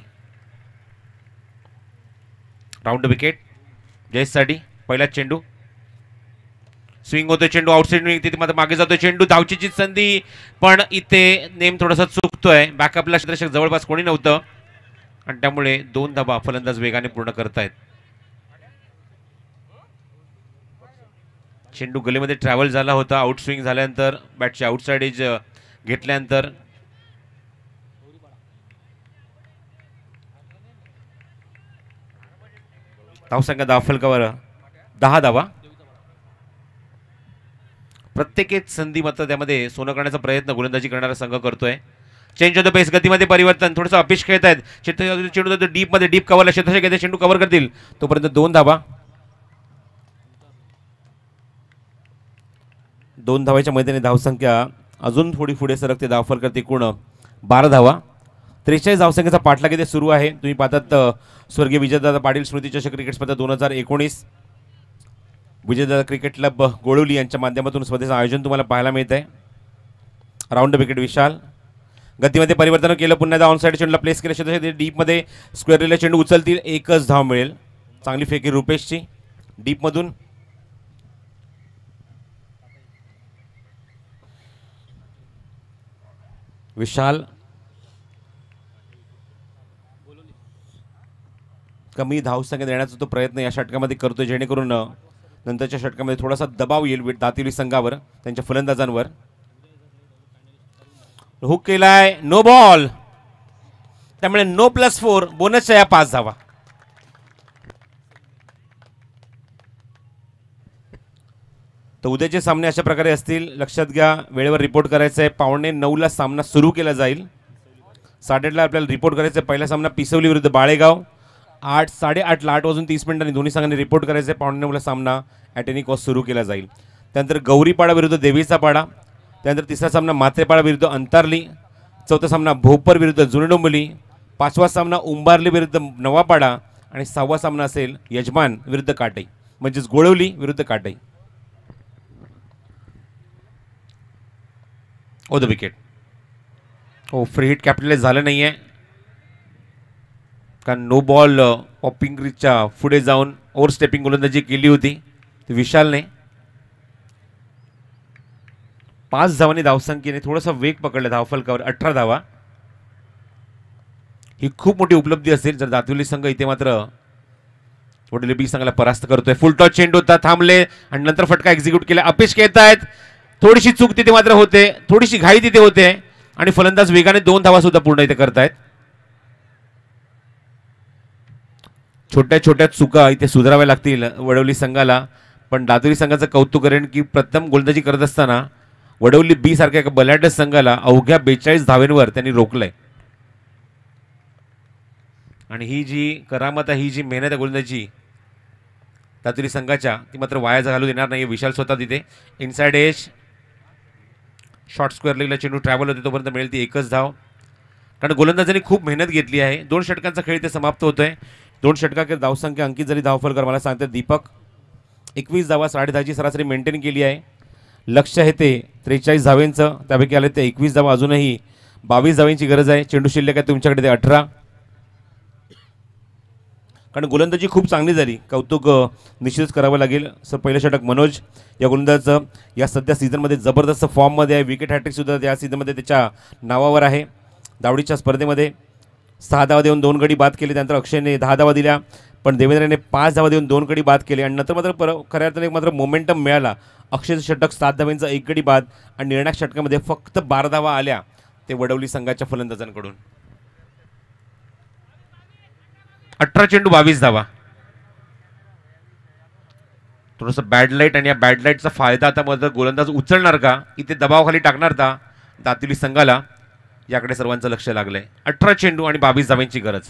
राऊंड विकेट जयशसाठी. पहिला चेंडू स्विंग होतोय, चेंडू आउटसाइड तिथे मात्र मागे जातोय चेंडू, धावचीची संधी, पण इथे नेम थोडासा चुकतोय. बॅकअपला क्षेत्ररक्षक जवळपास कोणी नव्हतं आणि त्यामुळे 2 धावा फलंदाज वेगाने पूर्ण करतायत. चेंडू गलीमध्ये ट्रॅव्हल झाला होता, आउट स्विंग झाल्यानंतर बॅटची आउटसाइड एज घेतल्यानंतर धावसंख्या धावफलकावर 10 धावा. प्रत्येक एक संधी मात्र त्यामध्ये सोनं करण्याचा प्रयत्न गोलंदाजी करणारा संघ करतोय. चेंज होतं पेस, गतीमध्ये परिवर्तन, थोडंसं अपेश खेळत आहेत. चेंडू डीपमध्ये डीप कव्हरला क्षेत्ररक्षक येते, चेंडू कव्हर करतील तोपर्यंत 2 धावा. 2 धावाच्या मैदानी धावसंख्या अजून थोडी पुढे सरकते. धावफलकर एकूण 12 धावा. 43 धावसंख्येचा पाठलाग इथे सुरू आहे. तुम्ही पाहतात स्वर्गीय विजयदादा पाटील स्मृतिचषक क्रिकेट स्पर्धा 2019 विजयदादा क्रिकेट क्लब गोळवली यांच्या माध्यमातून स्पर्धेचं आयोजन तुम्हाला पाहायला मिळत आहे. राऊंड विकेट विशाल, गतीमध्ये परिवर्तन केलं, पुन्हा एकदा ऑनसाइड चेंडूला प्लेस केलं, क्षेत्र डीपमध्ये स्क्वेअर रिले चेंडू उचलतील, एकच धाव मिळेल. चांगली फेकी रुपेशची डीपमधून. विशाल कमी धावसंख्या देण्याचा तो प्रयत्न या षटकामध्ये करतोय, जेणेकरून नंतरच्या षटकामध्ये थोडासा दबाव येईल दातिवली संघावर, त्यांच्या फलंदाजांवर. हुक केलाय, नो बॉल, त्यामुळे नो +4 बोनसच्या या 5 धावा. तर उद्याचे सामने अशा प्रकारे असतील, लक्षात घ्या. वेळेवर रिपोर्ट करायचं आहे. 8:45 सामना सुरू केला जाईल. 8:30 आपल्याला रिपोर्ट करायचं आहे. पहिला सामना पिसवली विरुद्ध बाळेगाव. 8:30ला 8:30 दोन्ही संघांनी रिपोर्ट करायचं आहे. 8:45 सामना ॲट एनी कॉस्ट सुरू केला जाईल. त्यानंतर गौरीपाडा विरुद्ध देवीचा पाडा. त्यानंतर तिसरा सामना मात्रेपाडा विरुद्ध अंतारली. चौथा सामना भोपर विरुद्ध जुने डोंबिवली. 5वा सामना उंबारली विरुद्ध नवापाडा आणि 6वा सामना असेल यजमान विरुद्ध काटई, म्हणजेच गोळवली विरुद्ध काटई. Oh the wicket. हो, फ्री हिट कॅपिटलाइज झालं नाही आहे, कारण नो बॉल पॉपिंग रिचच्या पुढे जाऊन ओव्हर स्टेपिंग गोलंदाजी केली होती विशालने. 5 धावांनी धावसंख्येने थोडासा वेग पकडला धावफलकावर. 18 धावा. ही खूप मोठी उपलब्धी असेल जर दातुली संघ इथे मात्र वडोली बी संघाला परास्त करतोय. फुल टॉस चेंडू होता, थांबले आणि नंतर फटका एक्झिक्यूट केला. अपेक्षा येत आहेत, थोडीशी चूक तिथे मात्र होते, थोडीशी घाई तिथे होते आणि फलंदाज वेगाने 2 धावा सुद्धा पूर्ण इथे करतायत. छोट्या छोट्या चुका इथे सुधाराव्या लागतील वडवली संघाला. पण दातुरी संघाचं कौतुक करेन की प्रथम गोलंदाजी करत असताना वडवली बी सारख्या एका बलाढ्य संघाला अवघ्या 42 धावेंवर त्यांनी रोखलंय. आणि ही जी करामत आहे, ही जी मेहनत आहे गोलंदाजी दातुरी संघाच्या, ती मात्र वाया घालू देणार नाही. विशाल स्वतः तिथे इनसाइड एज शॉर्ट स्क्वेअर लेगला चेंडू ट्रॅव्हल होते तोपर्यंत मिळेल ती एकच धाव. कारण गोलंदाजांनी खूप मेहनत घेतली आहे. 2 षटकांचा खेळ इथे समाप्त होतोय. 2 षटकांची धावसंख्या अंकित झाली. धावफलकर मला सांगतात दीपक 21 धावा 10.5ची सरासरी मेंटेन केली आहे. लक्ष आहे ते 43 धावेंचं, त्यापैकी आले ते 21 धावा. अजूनही 22 धावेंची गरज आहे. चेंडू शिल्लक आहे तुमच्याकडे ते 18. कारण गोलंदाजी खूप चांगली झाली, कौतुक निश्चितच करावं लागेल. सर पहिलं षटक मनोज या गोलंदाजाचं या सध्या सीझनमध्ये जबरदस्त फॉर्ममध्ये आहे. विकेट हॅट्रिकसुद्धा या सीझनमध्ये त्याच्या नावावर आहे. दावडीच्या स्पर्धेमध्ये 6 धावा देऊन 2 गडी बाद केले. त्यानंतर अक्षयने 10 धावा दिल्या, पण देवेंद्रने 5 धावा देऊन 2 गडी बाद केले. आणि नंतर मात्र खऱ्या अर्थाने मात्र मोमेंटम मिळाला. अक्षयचं षटक 7 धावांचा 1 गडी बाद आणि निर्णायक षटकामध्ये फक्त 12 धावा आल्या ते वडवली संघाच्या फलंदाजांकडून. 18 चेंडू 22 धावा. थोडंसं बॅड लाईट आणि या बॅड लाईटचा फायदा आता मात्र गोलंदाज उचलणार का, इथे दबावाखाली टाकणार का दातुली संघाला, याकडे सर्वांचं लक्ष लागलंय. 18 चेंडू आणि 22 धावांची गरज.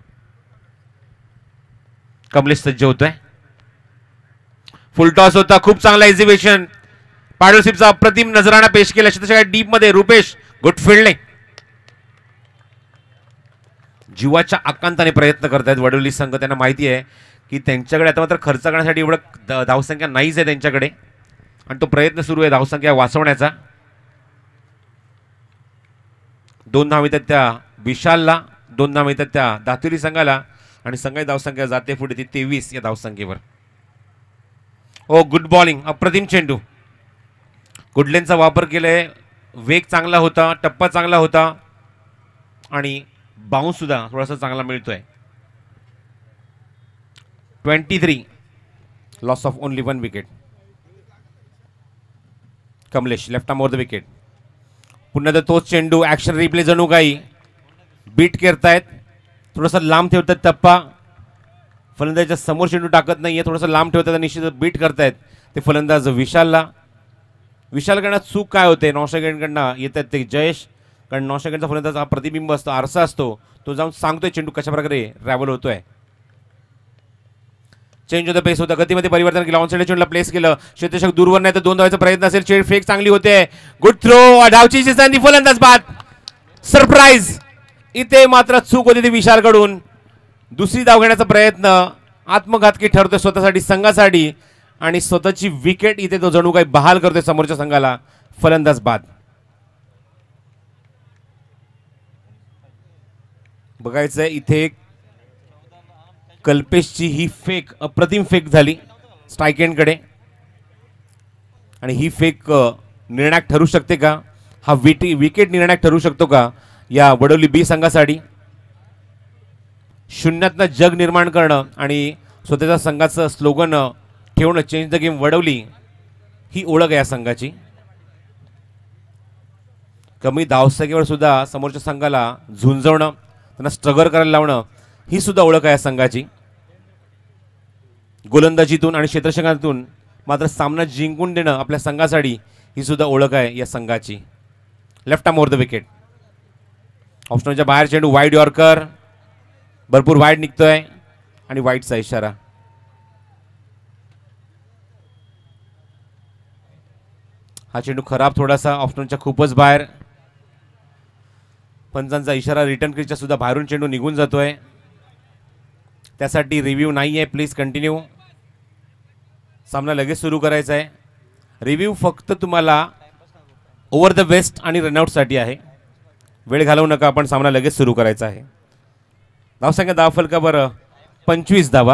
कमलेश सज्ज होतोय. फुल टॉस होता, खूप चांगला एक्झिबिशन. पाडोसिपचा अप्रतिम नजराणा पेश केला. तशा डीप मध्ये रुपेश गुड फिल्डिंग. जीवाच्या आकांताने प्रयत्न करतायत वडोली संघ. त्यांना माहिती आहे की त्यांच्याकडे आता मात्र खर्च करण्यासाठी एवढं धावसंख्या नाहीच आहे त्यांच्याकडे, आणि तो प्रयत्न सुरू आहे धावसंख्या वाचवण्याचा. 2 धावा येतात त्या विशालला, 2 धावा येतात त्या दातुरी संघाला, आणि संघाची धावसंख्या जाते पुढे ती 23 या धावसंख्येवर. ओ गुड बॉलिंग, अप्रतिम चेंडू. गुडलेनचा वापर केलाय. वेग चांगला होता, टप्पा चांगला होता आणि बाउन्स सुद्धा थोडासा चांगला मिळतोय. 23 loss of only 1 wicket. Kamlesh left arm over the wicket. पुन्हा तोच चेंडू, ऍक्शन रिप्ले जणू काही बीट करतायत. थोडासा लांब ठेवतात टप्पा. फलंदाजाच्या समोर चेंडू टाकत नाहीये, थोडासा लांब ठेवतात आणि निश्चित बीट करतायत ते फलंदाज विशालला. विशालकडनं चूक काय होते, नॉशेगेंडकडनं येतात ते जयेश. कारण नॉशेगेंडचा फलंदाज हा प्रतिबिंब असतो, आरसा असतो, तो जाऊन सांगतोय चेंडू कशा प्रकारे ट्रॅव्हल होतोय. चेंज होतं, पेस होतं, गतीमध्ये परिवर्तन केलं. ऑनसाइड चेंडूला प्लेस केलं. क्षेत्ररक्षक दूरवर नाही तर 2 धावांचा प्रयत्न असेल. चेंड फेक चांगली होते. गुड थ्रो, धावची संधी, फलंदाज बाद. सरप्राईज. इथे मात्र चूक होती ती विशालकडून. दुसरी धाव घेण्याचा प्रयत्न आत्मघातकी ठरतोय स्वतःसाठी, संघासाठी, आणि स्वतःची विकेट इथे तो जणू काही बहाल करतोय समोरच्या संघाला. फलंदाज बाद. बघायचंय इथे कल्पेशची ही फेक अप्रतिम फेक झाली स्ट्राईक एंडकडे, आणि ही फेक निर्णायक ठरू शकते का, हा विकेट निर्णायक ठरू शकतो का या वडोली बी संघासाठी. शून्यातनं जग निर्माण करणं आणि स्वतःच्या संघाचं स्लोगन ठेवणं, चेंज द गेम वडवली, ही ओळख आहे या संघाची. कमी धावसंख्येवर सुद्धा समोरच्या संघाला झुंजवणं, त्यांना स्ट्रगल करायला लावणं, ही सुद्धा ओळख आहे या संघाची. गोलंदाजीतून आणि क्षेत्ररक्षकातून मात्र सामना जिंकून देणं आपल्या संघासाठी, ही सुद्धा ओळख आहे या संघाची. Left arm over the wicket. ऑप्शनच्या बाहेर चेंडू, वाईड यॉर्कर, भरपूर वाईड निघतोय आणि वाईडचा इशारा. हा चेंडू खराब थोडासा, ऑप्शनच्या खूपच बाहेर. पंचांचा इशारा, रिटर्न क्रीजच्या सुद्धा बाहेरून चेंडू निघून जातोय. त्यासाठी रिव्ह्यू नाही आहे, प्लीज कंटिन्यू. सामना लगेच सुरू करायचा आहे. रिव्ह्यू फक्त तुम्हाला ओव्हर द वेस्ट आणि रनआउटसाठी आहे. वेळ घालवू नका, आपण सामना लगेच सुरू करायचा आहे. धावसंख्या धाव फलकावर 25 धावा.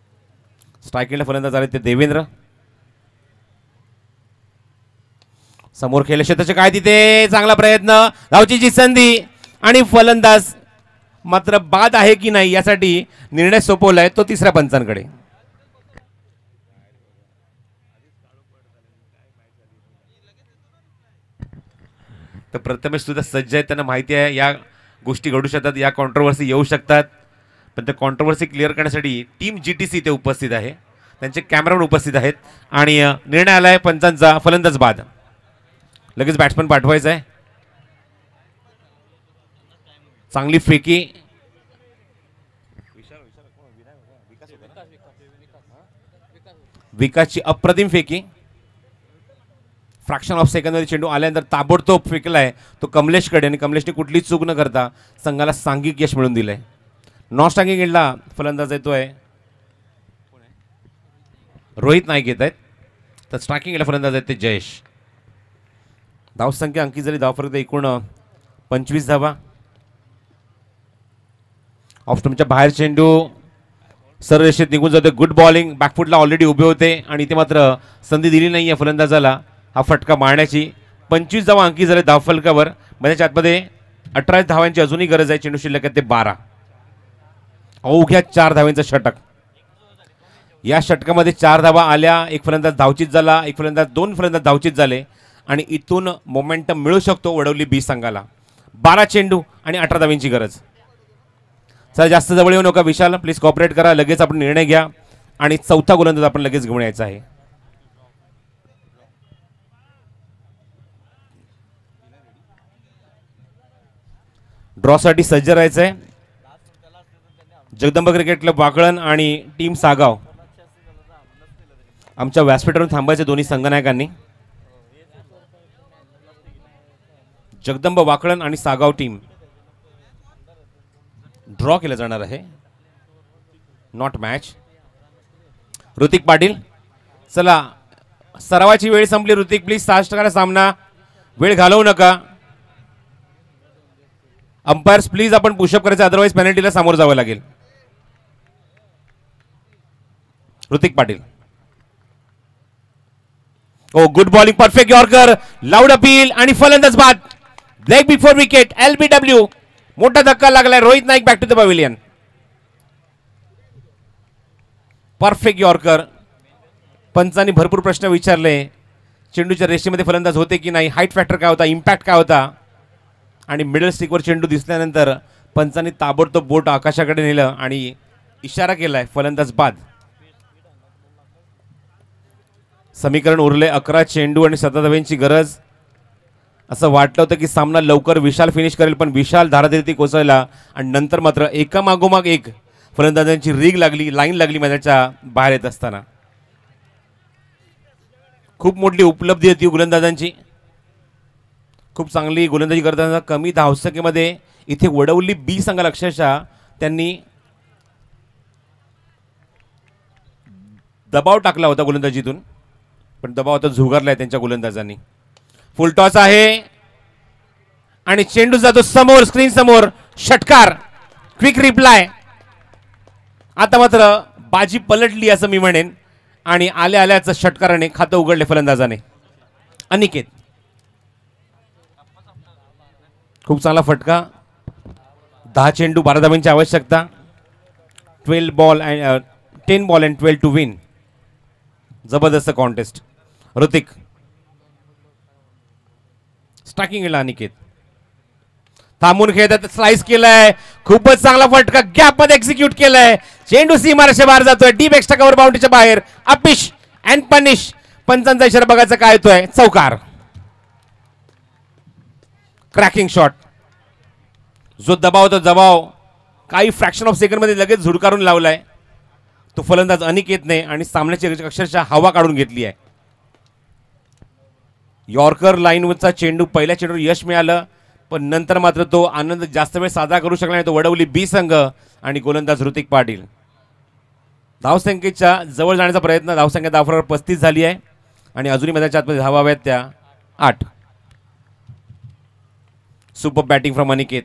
स्ट्राईक एंडला फलंदाज आले ते देवेंद्र. समोर खेळले क्षेत्राचे काय तिथे चांगला प्रयत्न, धावचीची संधी आणि फलंदाज मात्र बाद आहे की नाही यासाठी निर्णय सोपवलाय तो तिसऱ्या पंचांकडे. तर प्रथमेश सुद्धा सज्ज आहेत, त्यांना माहिती आहे या गोष्टी घडू शकतात, या कॉन्ट्रोवर्सी येऊ शकतात, पण त्या कॉन्ट्रोवर्सी क्लिअर करण्यासाठी टीम GTC इथे उपस्थित आहे, त्यांचे कॅमेरामॅन उपस्थित आहेत आणि निर्णय आलाय पंचांचा फलंदाज बाद. लगेच बॅट्समन पाठवायचा आहे. चांगली फेकी, विकासची अप्रतिम फेकी. फ्रॅक्शन ऑफ सेकंडमध्ये चेंडू आल्यानंतर ताबडतोब फेकलाय तो कमलेशकडे आणि कमलेशने कुठलीच चूक न करता संघाला सांघिक यश मिळवून दिलंय. नॉन स्ट्रायकिंग एंडला फलंदाज येतोय रोहित नाईक येत आहेत, तर स्ट्रायकिंग एंडला फलंदाज आहेत ते जयेश. धावसंख्या अंकी जरी धावफरक एकूण 25 धावा. ऑफस्टमच्या बाहेर चेंडू सररेषेत निघून जाते. गुड बॉलिंग, बॅकफुटला ऑलरेडी उभे होते आणि ते मात्र संधी दिली नाही आहे फलंदाजाला हा फटका मारण्याची. 25 धावा अंकी झाले धावफलकावर. त्याच्या आतमध्ये 18 धावांची अजूनही गरज आहे. चेंडू शिल्लक आहे ते 12. अवघ्या 4 धावांचं षटक. या षटकामध्ये 4 धावा आल्या, एक फलंदाज धावचीत झाला, दोन फलंदाज धावचीत झाले आणि इथून मोमेंटम मिळू शकतो वडवली बी संघाला. 12 चेंडू आणि 18 धावांची गरज. चला जास्त जवळ येऊ नका विशाल, प्लीज कॉपरेट करा. लगेच आपण निर्णय घ्या आणि चौथा गोलंदाज आपण लगेच घेऊन यायचा आहे. ड्रॉसाठी सज्ज राहायचं आहे. जगदंब क्रिकेट क्लब वाकळण आणि टीम सागाव आमच्या व्यासपीठावरून थांबायचे दोन्ही संघनायकांनी. जगदंब वाकळण आणि सागाव टीम ड्रॉ केलं जाणार आहे, नॉट मॅच. ऋतिक पाटील, चला सरावाची वेळ संपली. ऋतिक प्लीज 60% सामना, वेळ घालवू नका. अंपायर्स प्लीज आपण पुशअप करायचं, अदरवाईज पेनल्टीला सामोरं जावं लागेल. Hrithik Patil, oh good bowling, perfect yorker, loud appeal आणि फलंदाज बाद. Leg before wicket, LBW. मोठा धक्का लागलाय. Rohit Naik back to the pavilion. Perfect yorker. पंचांनी भरपूर प्रश्न विचारले. चेंडूच्या रेषेमध्ये फलंदाज होते की नाही, हाईट फॅक्टर काय होता, इम्पॅक्ट काय होता, आणि मिडल स्टिकवर चेंडू दिसल्यानंतर पंचांनी ताबडतोब बोट आकाशाकडे नेलं आणि इशारा केलाय फलंदाज बाद. समीकरण उरले 11 चेंडू आणि 17 धावांची गरज. असं वाटलं होतं की सामना लवकर विशाल फिनिश करेल, पण विशाल धारातीर्थी कोसळला आणि नंतर मात्र एका मागोमाग एक फलंदाजांची रीग लागली, लाईन लागली मैदानाच्या बाहेर येत असताना. खूप मोठी उपलब्धी होती गोलंदाजांची. खूप चांगली गोलंदाजी करताना कमी धावसंख्येमध्ये इथे वडवली बी संघाला अक्षरशः त्यांनी दबाव टाकला होता गोलंदाजीतून, पण दबाव आता झुगारलाय त्यांच्या गोलंदाजांनी. फुल टॉस आहे आणि चेंडू जातो समोर, स्क्रीन समोर. षटकार, क्विक रिप्लाय. आता मात्र बाजी पलटली असं मी म्हणेन आणि आल्या आल्याचं षटकाराने खातं उघडले फलंदाजाने. अनिकेत, खूप चांगला फटका. 10 चेंडू 12 धावांची आवश्यकता. 10 बॉल अँड 12 टू विन. जबरदस्त कॉन्टेस्ट. ऋतिक, स्ट्रायकिंग केला. अनिकेत थांबून खेळतात, स्लाइस केलाय. खूपच चांगला फटका गॅप मध्ये एक्झिक्यूट केलाय. चेंडू सीमारेषे बाहेर जातोय, डीप एक्स्ट्रा कव्हर बाउंड्रीच्या बाहेर. Uppish and punish. पंचांचा इशारा बघायचा काय येतोय. चौकार. Cracking shot. जो दबाव तो दबाव काही फ्रॅक्शन ऑफ सेकंड मध्ये लगेच झुडकारून लावलाय तो फलंदाज अनिकेतने आणि सामन्याची अक्षरशः हवा काढून घेतली आहे. यॉर्कर लाईनवरचा चेंडू, पहिल्या चेंडूवर यश मिळालं, पण नंतर मात्र तो आनंद जास्त वेळ साजरा करू शकला नाही तो वडवली बी संघ आणि गोलंदाज ऋतिक पाटील. धावसंख्येच्या जवळ जाण्याचा प्रयत्न. धावसंख्या धावावर 35 झाली आहे आणि अजूनही मैदानाच्या आतमध्ये धावा हव्यात त्या 8. Super batting from Aniket.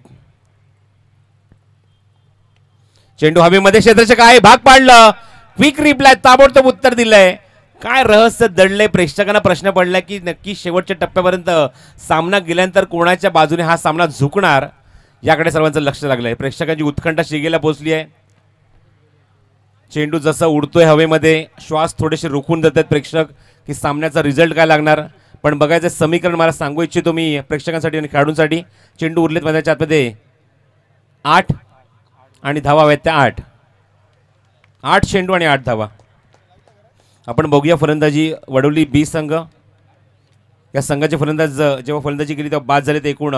चेंडू हवेमध्ये, क्षेत्ररक्षक आहे, भाग पाडलं. क्विक रिप्लाय, ताबडतोब उत्तर दिलंय. काय रहस्य दडलंय, प्रेक्षकांना प्रश्न पडलाय की नक्की शेवटच्या टप्प्यापर्यंत सामना गेल्यानंतर कोणाच्या बाजूने हा सामना झुकणार याकडे सर्वांचं लक्ष लागलंय. प्रेक्षकांची उत्कंठा शिगेला पोहोचली आहे. चेंडू जसा उडतोय हवेमध्ये, श्वास थोडेसे रोखून देतात प्रेक्षक की सामन्याचा रिझल्ट काय लागणार. पण बघायचं समीकरण मला सांगू इच्छितो मी प्रेक्षकांसाठी आणि खेळाडूंसाठी. चेंडू उरलेत मैदानाच्या आतमध्ये 8 आणि धावा आहेत त्या 8 चेंडू आणि 8 धावा. आपण बघूया फलंदाजी वडवली बी संघ. या संघाचे फलंदाज जेव्हा फलंदाजी केली तेव्हा बाद झाले ते एकूण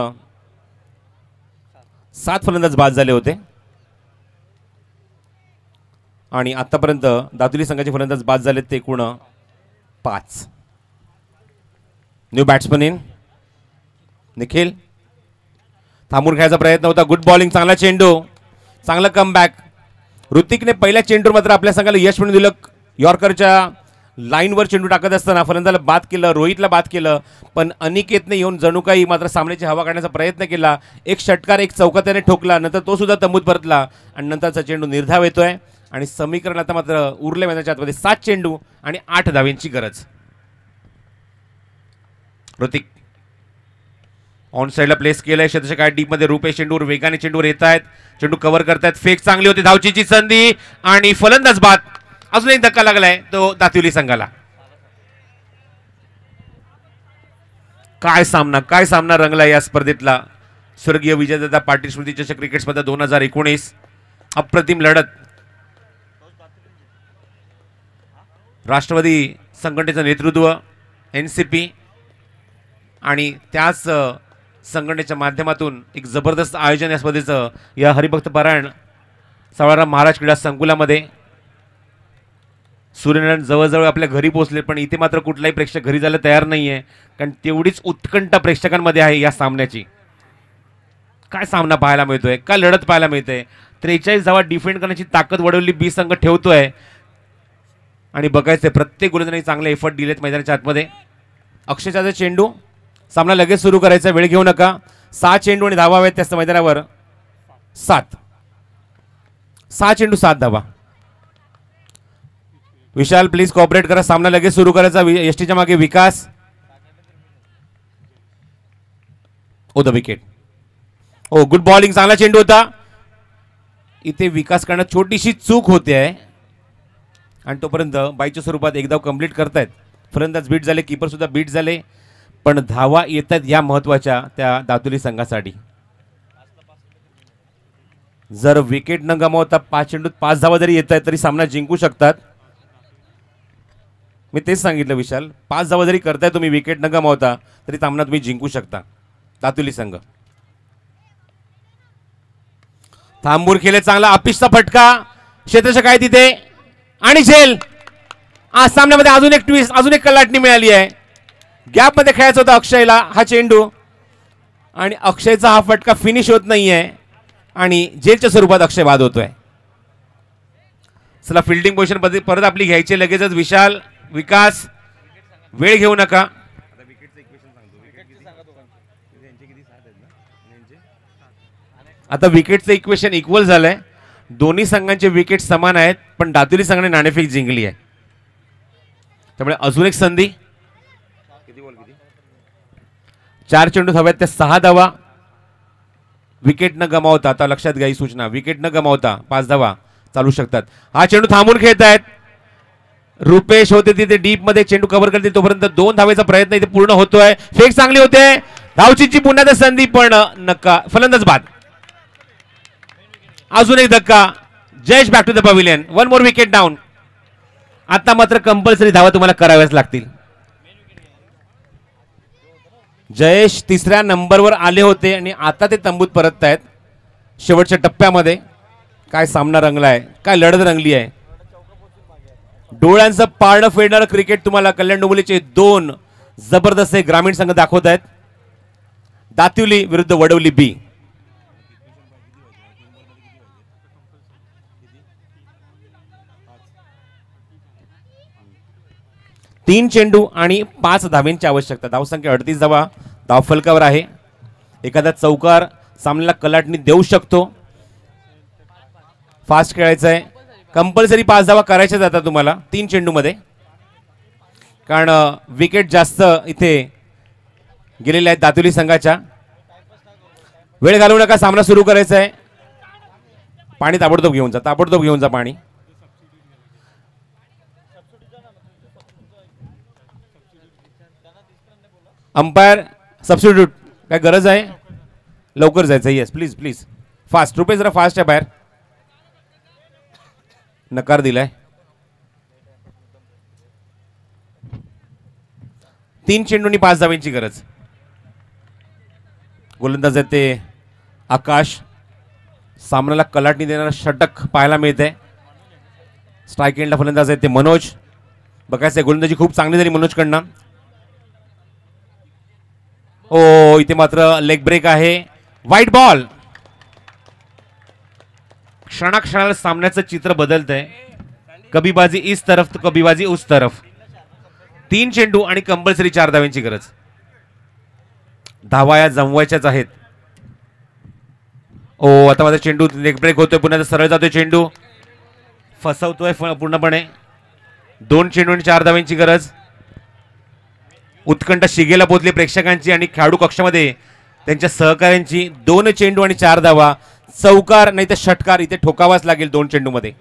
7 फलंदाज बाद झाले होते आणि आतापर्यंत दातुली संघाचे फलंदाज बाद झालेत ते एकूण 5. New batsman in Nikhil. थांबून खेळायचा प्रयत्न होता. गुड बॉलिंग, चांगला चेंडू, चांगला कमबॅक. ऋतिकने पहिल्या चेंडूवर मात्र आपल्या संघाला यश मिळून दिलं. यॉर्करच्या लाईनवर चेंडू टाकत असताना फलंदाला बाद केलं, रोहितला बाद केलं. पण अनिकेतने येऊन जणू काही मात्र सामन्याची हवा काढण्याचा प्रयत्न केला. एक षटकार एक चौकात्याने ठोकला, नंतर तो सुद्धा तंबूत परतला आणि नंतरचा चेंडू निर्धाव येतोय. आणि समीकरण आता मात्र उरले मैदानाच्या आतमध्ये 7 चेंडू आणि 8 धावेंची गरज. ऋतिक ऑन साईडला प्लेस केलंय. शतशः डीप मध्ये रुपेश चेंडूवर वेगाने चेंडूवर येत आहेत. चेंडू कव्हर करतायत. फेक चांगली होती, धावचीची संधी आणि फलंदाज बाद. अजून एक धक्का लागलाय तो दातिवली संघाला. काय सामना रंगलाय या स्पर्धेतला. स्वर्गीय विजयदादा पाटील स्मृती चषक क्रिकेट स्पर्धा 2019. अप्रतिम लढत. राष्ट्रवादी संघटनेचं नेतृत्व, NCP आणि त्याच संघटनेच्या माध्यमातून एक जबरदस्त आयोजन या स्पर्धेचं या हरिभक्त पारायण सावळाराम महाराज क्रीडा संकुलामध्ये. सूर्यनारायण जवळजवळ आपल्या घरी पोहोचले, पण इथे मात्र कुठलाही प्रेक्षक घरी जायला तयार नाही आहे, कारण तेवढीच उत्कंठा प्रेक्षकांमध्ये आहे या सामन्याची. काय सामना पाहायला मिळतोय, काय लढत पाहायला मिळते. 43 धावा डिफेंड करण्याची ताकद वडवली बी संघ ठेवतोय आणि बघायचंय प्रत्येक गोलंदाजांनी चांगले एफर्ट दिलेत मैदानाच्या आतमध्ये. अक्षयचा चेंडू, सामना लगेच सुरू करायचा, वेळ घेऊ नका. 6 चेंडू आणि धावा आहेत त्या मैदानावर. 6 चेंडू 7 धावा. विशाल प्लीज कॉपरेट करा, सामना लगेच सुरू करायचा. एसटीच्या मागे Vikas. Oh the wicket. Oh good bowling, चांगला चेंडू होता. इथे विकास करणं छोटीशी चूक होते आहे आणि तोपर्यंत बाईच्या स्वरूपात एक धाव कंप्लीट करतायत. फलंदाज बीट झाले, कीपर सुद्धा बीट झाले, पण धावा येत आहेत या महत्वाच्या त्या दातुली संघासाठी. जर विकेट न गमावता 5 चेंडूत 5 धावा जरी येत आहेत तरी सामना जिंकू शकतात. मी तेच सांगितलं विशाल, 5 धावा जरी करताय तुम्ही विकेट न गमावता तरी सामना तुम्ही जिंकू शकता. दातुली संघ थांबून खेळले, चांगला अपिशचा फटका. क्षेत्ररक्षक आहे तिथे आणि झेल. आज सामन्यामध्ये अजून एक ट्विस्ट, अजून एक कलाटणी मिळाली आहे. गॅप मध्ये खेळायचा होता अक्षयला हा चेंडू आणि अक्षयचा हा फटका फिनिश होत नाहीये आणि जेलच्या स्वरूपात अक्षय बाद होतोय. चला फिल्डिंग पोझिशन परत आपली घ्यायची लगेचच. विशाल, विकास, वेळ घेऊ नका. आता विकेटचं इक्वेशन इक्वल झालंय. दोन्ही संघांचे विकेट समान आहेत, पण दातुली संघाने नाणेफेक जिंकली आहे. त्यामुळे अजून एक संधी. 4 चेंडू हव्यात त्या 6 धावा. विकेट न गमावता, आता लक्षात घ्या ही सूचना, विकेट न गमावता 5 धावा चालू शकतात. हा चेंडू थांबून खेळतायत. रुपेश होते तिथे डीप मध्ये, चेंडू कव्हर करते तोपर्यंत 2 धावेचा प्रयत्न इथे पूर्ण होतोय. फेक चांगली होते, धावचीची पुन्हा संधी पण नका. फलंदाज बाद. अजून एक धक्का. Jayesh back to the pavilion. 1 more wicket down. आता मात्र कंपल्सरी धावा तुम्हाला कराव्याच लागतील. जयेश 3ऱ्या नंबरवर आले होते आणि आता ते तंबूत परतत आहेत शेवटच्या टप्प्यामध्ये. काय सामना रंगलाय, काय लढत रंगली आहे. डोळ्यांचं पारडं फेडणारं क्रिकेट तुम्हाला कल्याण डोंबिवलीचे 2 जबरदस्त ग्रामीण संघ दाखवत आहेत. दातिवली विरुद्ध वडवली बी. तीन चेंडू आणि 5 धावेंची आवश्यकता. धावसंख्या 38 धावा धावफलकावर आहे. एखादा चौकार सामन्याला कलाटणी देऊ शकतो. फास्ट खेळायचं आहे. कंपल्सरी 5 धावा करायच्या जातात तुम्हाला 3 चेंडू मध्ये. कारण विकेट जास्त इथे गेलेले आहेत दातुली संघाच्या. वेळ घालवू नका, सामना सुरू करायचा आहे. पाणी ताबडतोब घेऊन जा, ताबडतोब घेऊन जा पाणी. अंपायर सबस्टिट्यूट काय गरज आहे? लवकर जायचं. Yes please please fast. रुपये जरा फास्ट आहे बाहेर. नकार दिलाय. 3 चेंडूंनी 5 धावांची गरज. गोलंदाज आहे ते आकाश. सामन्याला कलाटणी देणारा षटक पाहायला मिळते. स्ट्राईक एंडला फलंदाज आहे ते मनोज. बघायचं गोलंदाजी खूप चांगली झाली मनोजकडनं. ओ इथे मात्र लेग ब्रेक आहे. White ball. क्षणाक्षणाला सामन्याचं चित्र बदलतंय. कभी बाजी इस तरफ तो कभी बाजी उस तरफ. 3 चेंडू आणि कंपल्सरी 4 धावांची गरज. धावा या जमवायच्याच आहेत. ओ आता माझा चेंडू लेग ब्रेक होतोय. पुन्हा सरळ जातोय चेंडू. फसवतोय पूर्णपणे. 2 चेंडू आणि 4 धावांची गरज. उत्कंठ शिगेला पोहोचली प्रेक्षकांची आणि खेळाडू कक्षामध्ये त्यांच्या सहकाऱ्यांची. 2 चेंडू आणि 4 धावा. चौकार नाही तर षटकार इथे ठोकावाच लागेल 2 चेंडूमध्ये.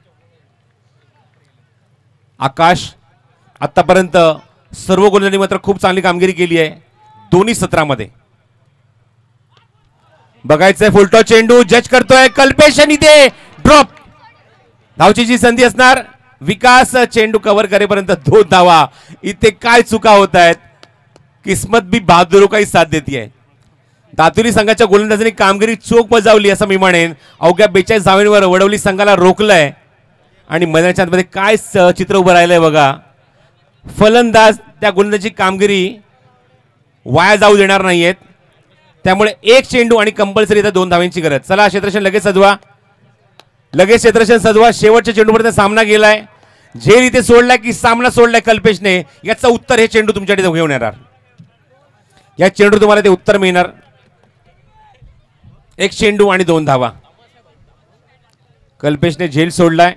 आकाश आतापर्यंत सर्व गोलंदाजांनी मात्र खूप चांगली कामगिरी केली आहे दोन्ही सत्रामध्ये. बघायचंय फुलटॉस चेंडू. जज करतोय कल्पेश आणि इथे ड्रॉप. धावची जी संधी असणार. विकास चेंडू कव्हर करेपर्यंत 2 धावा. इथे काय चुका होत आहेत. किस्मत भी बहादुरो काही साथ देते आहे. दातुरी संघाच्या गोलंदाजांनी कामगिरी चोख बजावली असं मी म्हणेन. अवघ्या 42 धावांवर वडवली संघाला रोखलंय आणि मैदानाच्या आतमध्ये काय चित्र उभं राहिलंय बघा. फलंदाज त्या गोलंदाजी कामगिरी वाया जाऊ देणार नाहीयेत. त्यामुळे 1 चेंडू आणि कंपल्सरी इथं 2 धावांची गरज. चला क्षेत्ररक्षण लगेच सजवा. लगेच क्षेत्ररक्षण सजवा. शेवटच्या चेंडूपर्यंत सामना गेलाय. झेल इथे सोडलाय की सामना सोडलाय कल्पेशने. याचं उत्तर हे चेंडू तुमच्याकडे घेऊन येणार. या चेंडू तुम्हाला ते उत्तर मिळणार. 1 चेंडू आणि 2 धावा. कल्पेशने झेल सोडलाय.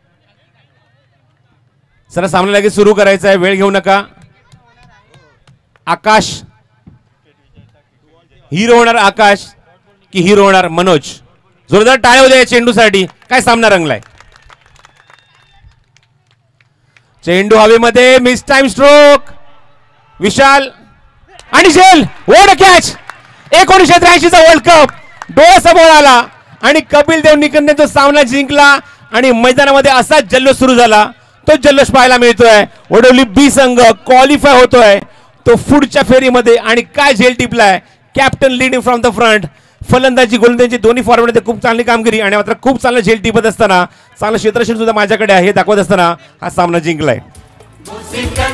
चला सामना लगेच सुरू करायचा आहे. वेळ घेऊ नका. आकाश हिरो होणार आकाश की हिरो होणार मनोज? जोरदार टाळ्या होत्या या चेंडूसाठी. काय सामना रंगलाय. चेंडू हवेमध्ये. Miss time stroke. विशाल आणि झेल. What a catch. 1983 चा वर्ल्ड कप डोळ्यासमोर आला आणि कपिल देव निकलने जो सामना जिंकला आणि मैदानामध्ये असाच जल्लोष सुरू झाला. तो जल्लोष पाहायला मिळतोय. वडवली बी संघ क्वालिफाय होतोय तो पुढच्या फेरीमध्ये. आणि काय झेल टिपलाय. Captain leading from the front. फलंदाजी गोलंदाजी दोन्ही फॉर्ममध्ये खूप चांगली कामगिरी आणि मात्र खूप चांगलं झेल टिपत असताना चांगलं क्षेत्ररक्षण सुद्धा माझ्याकडे आहे दाखवत असताना हा सामना जिंकलाय.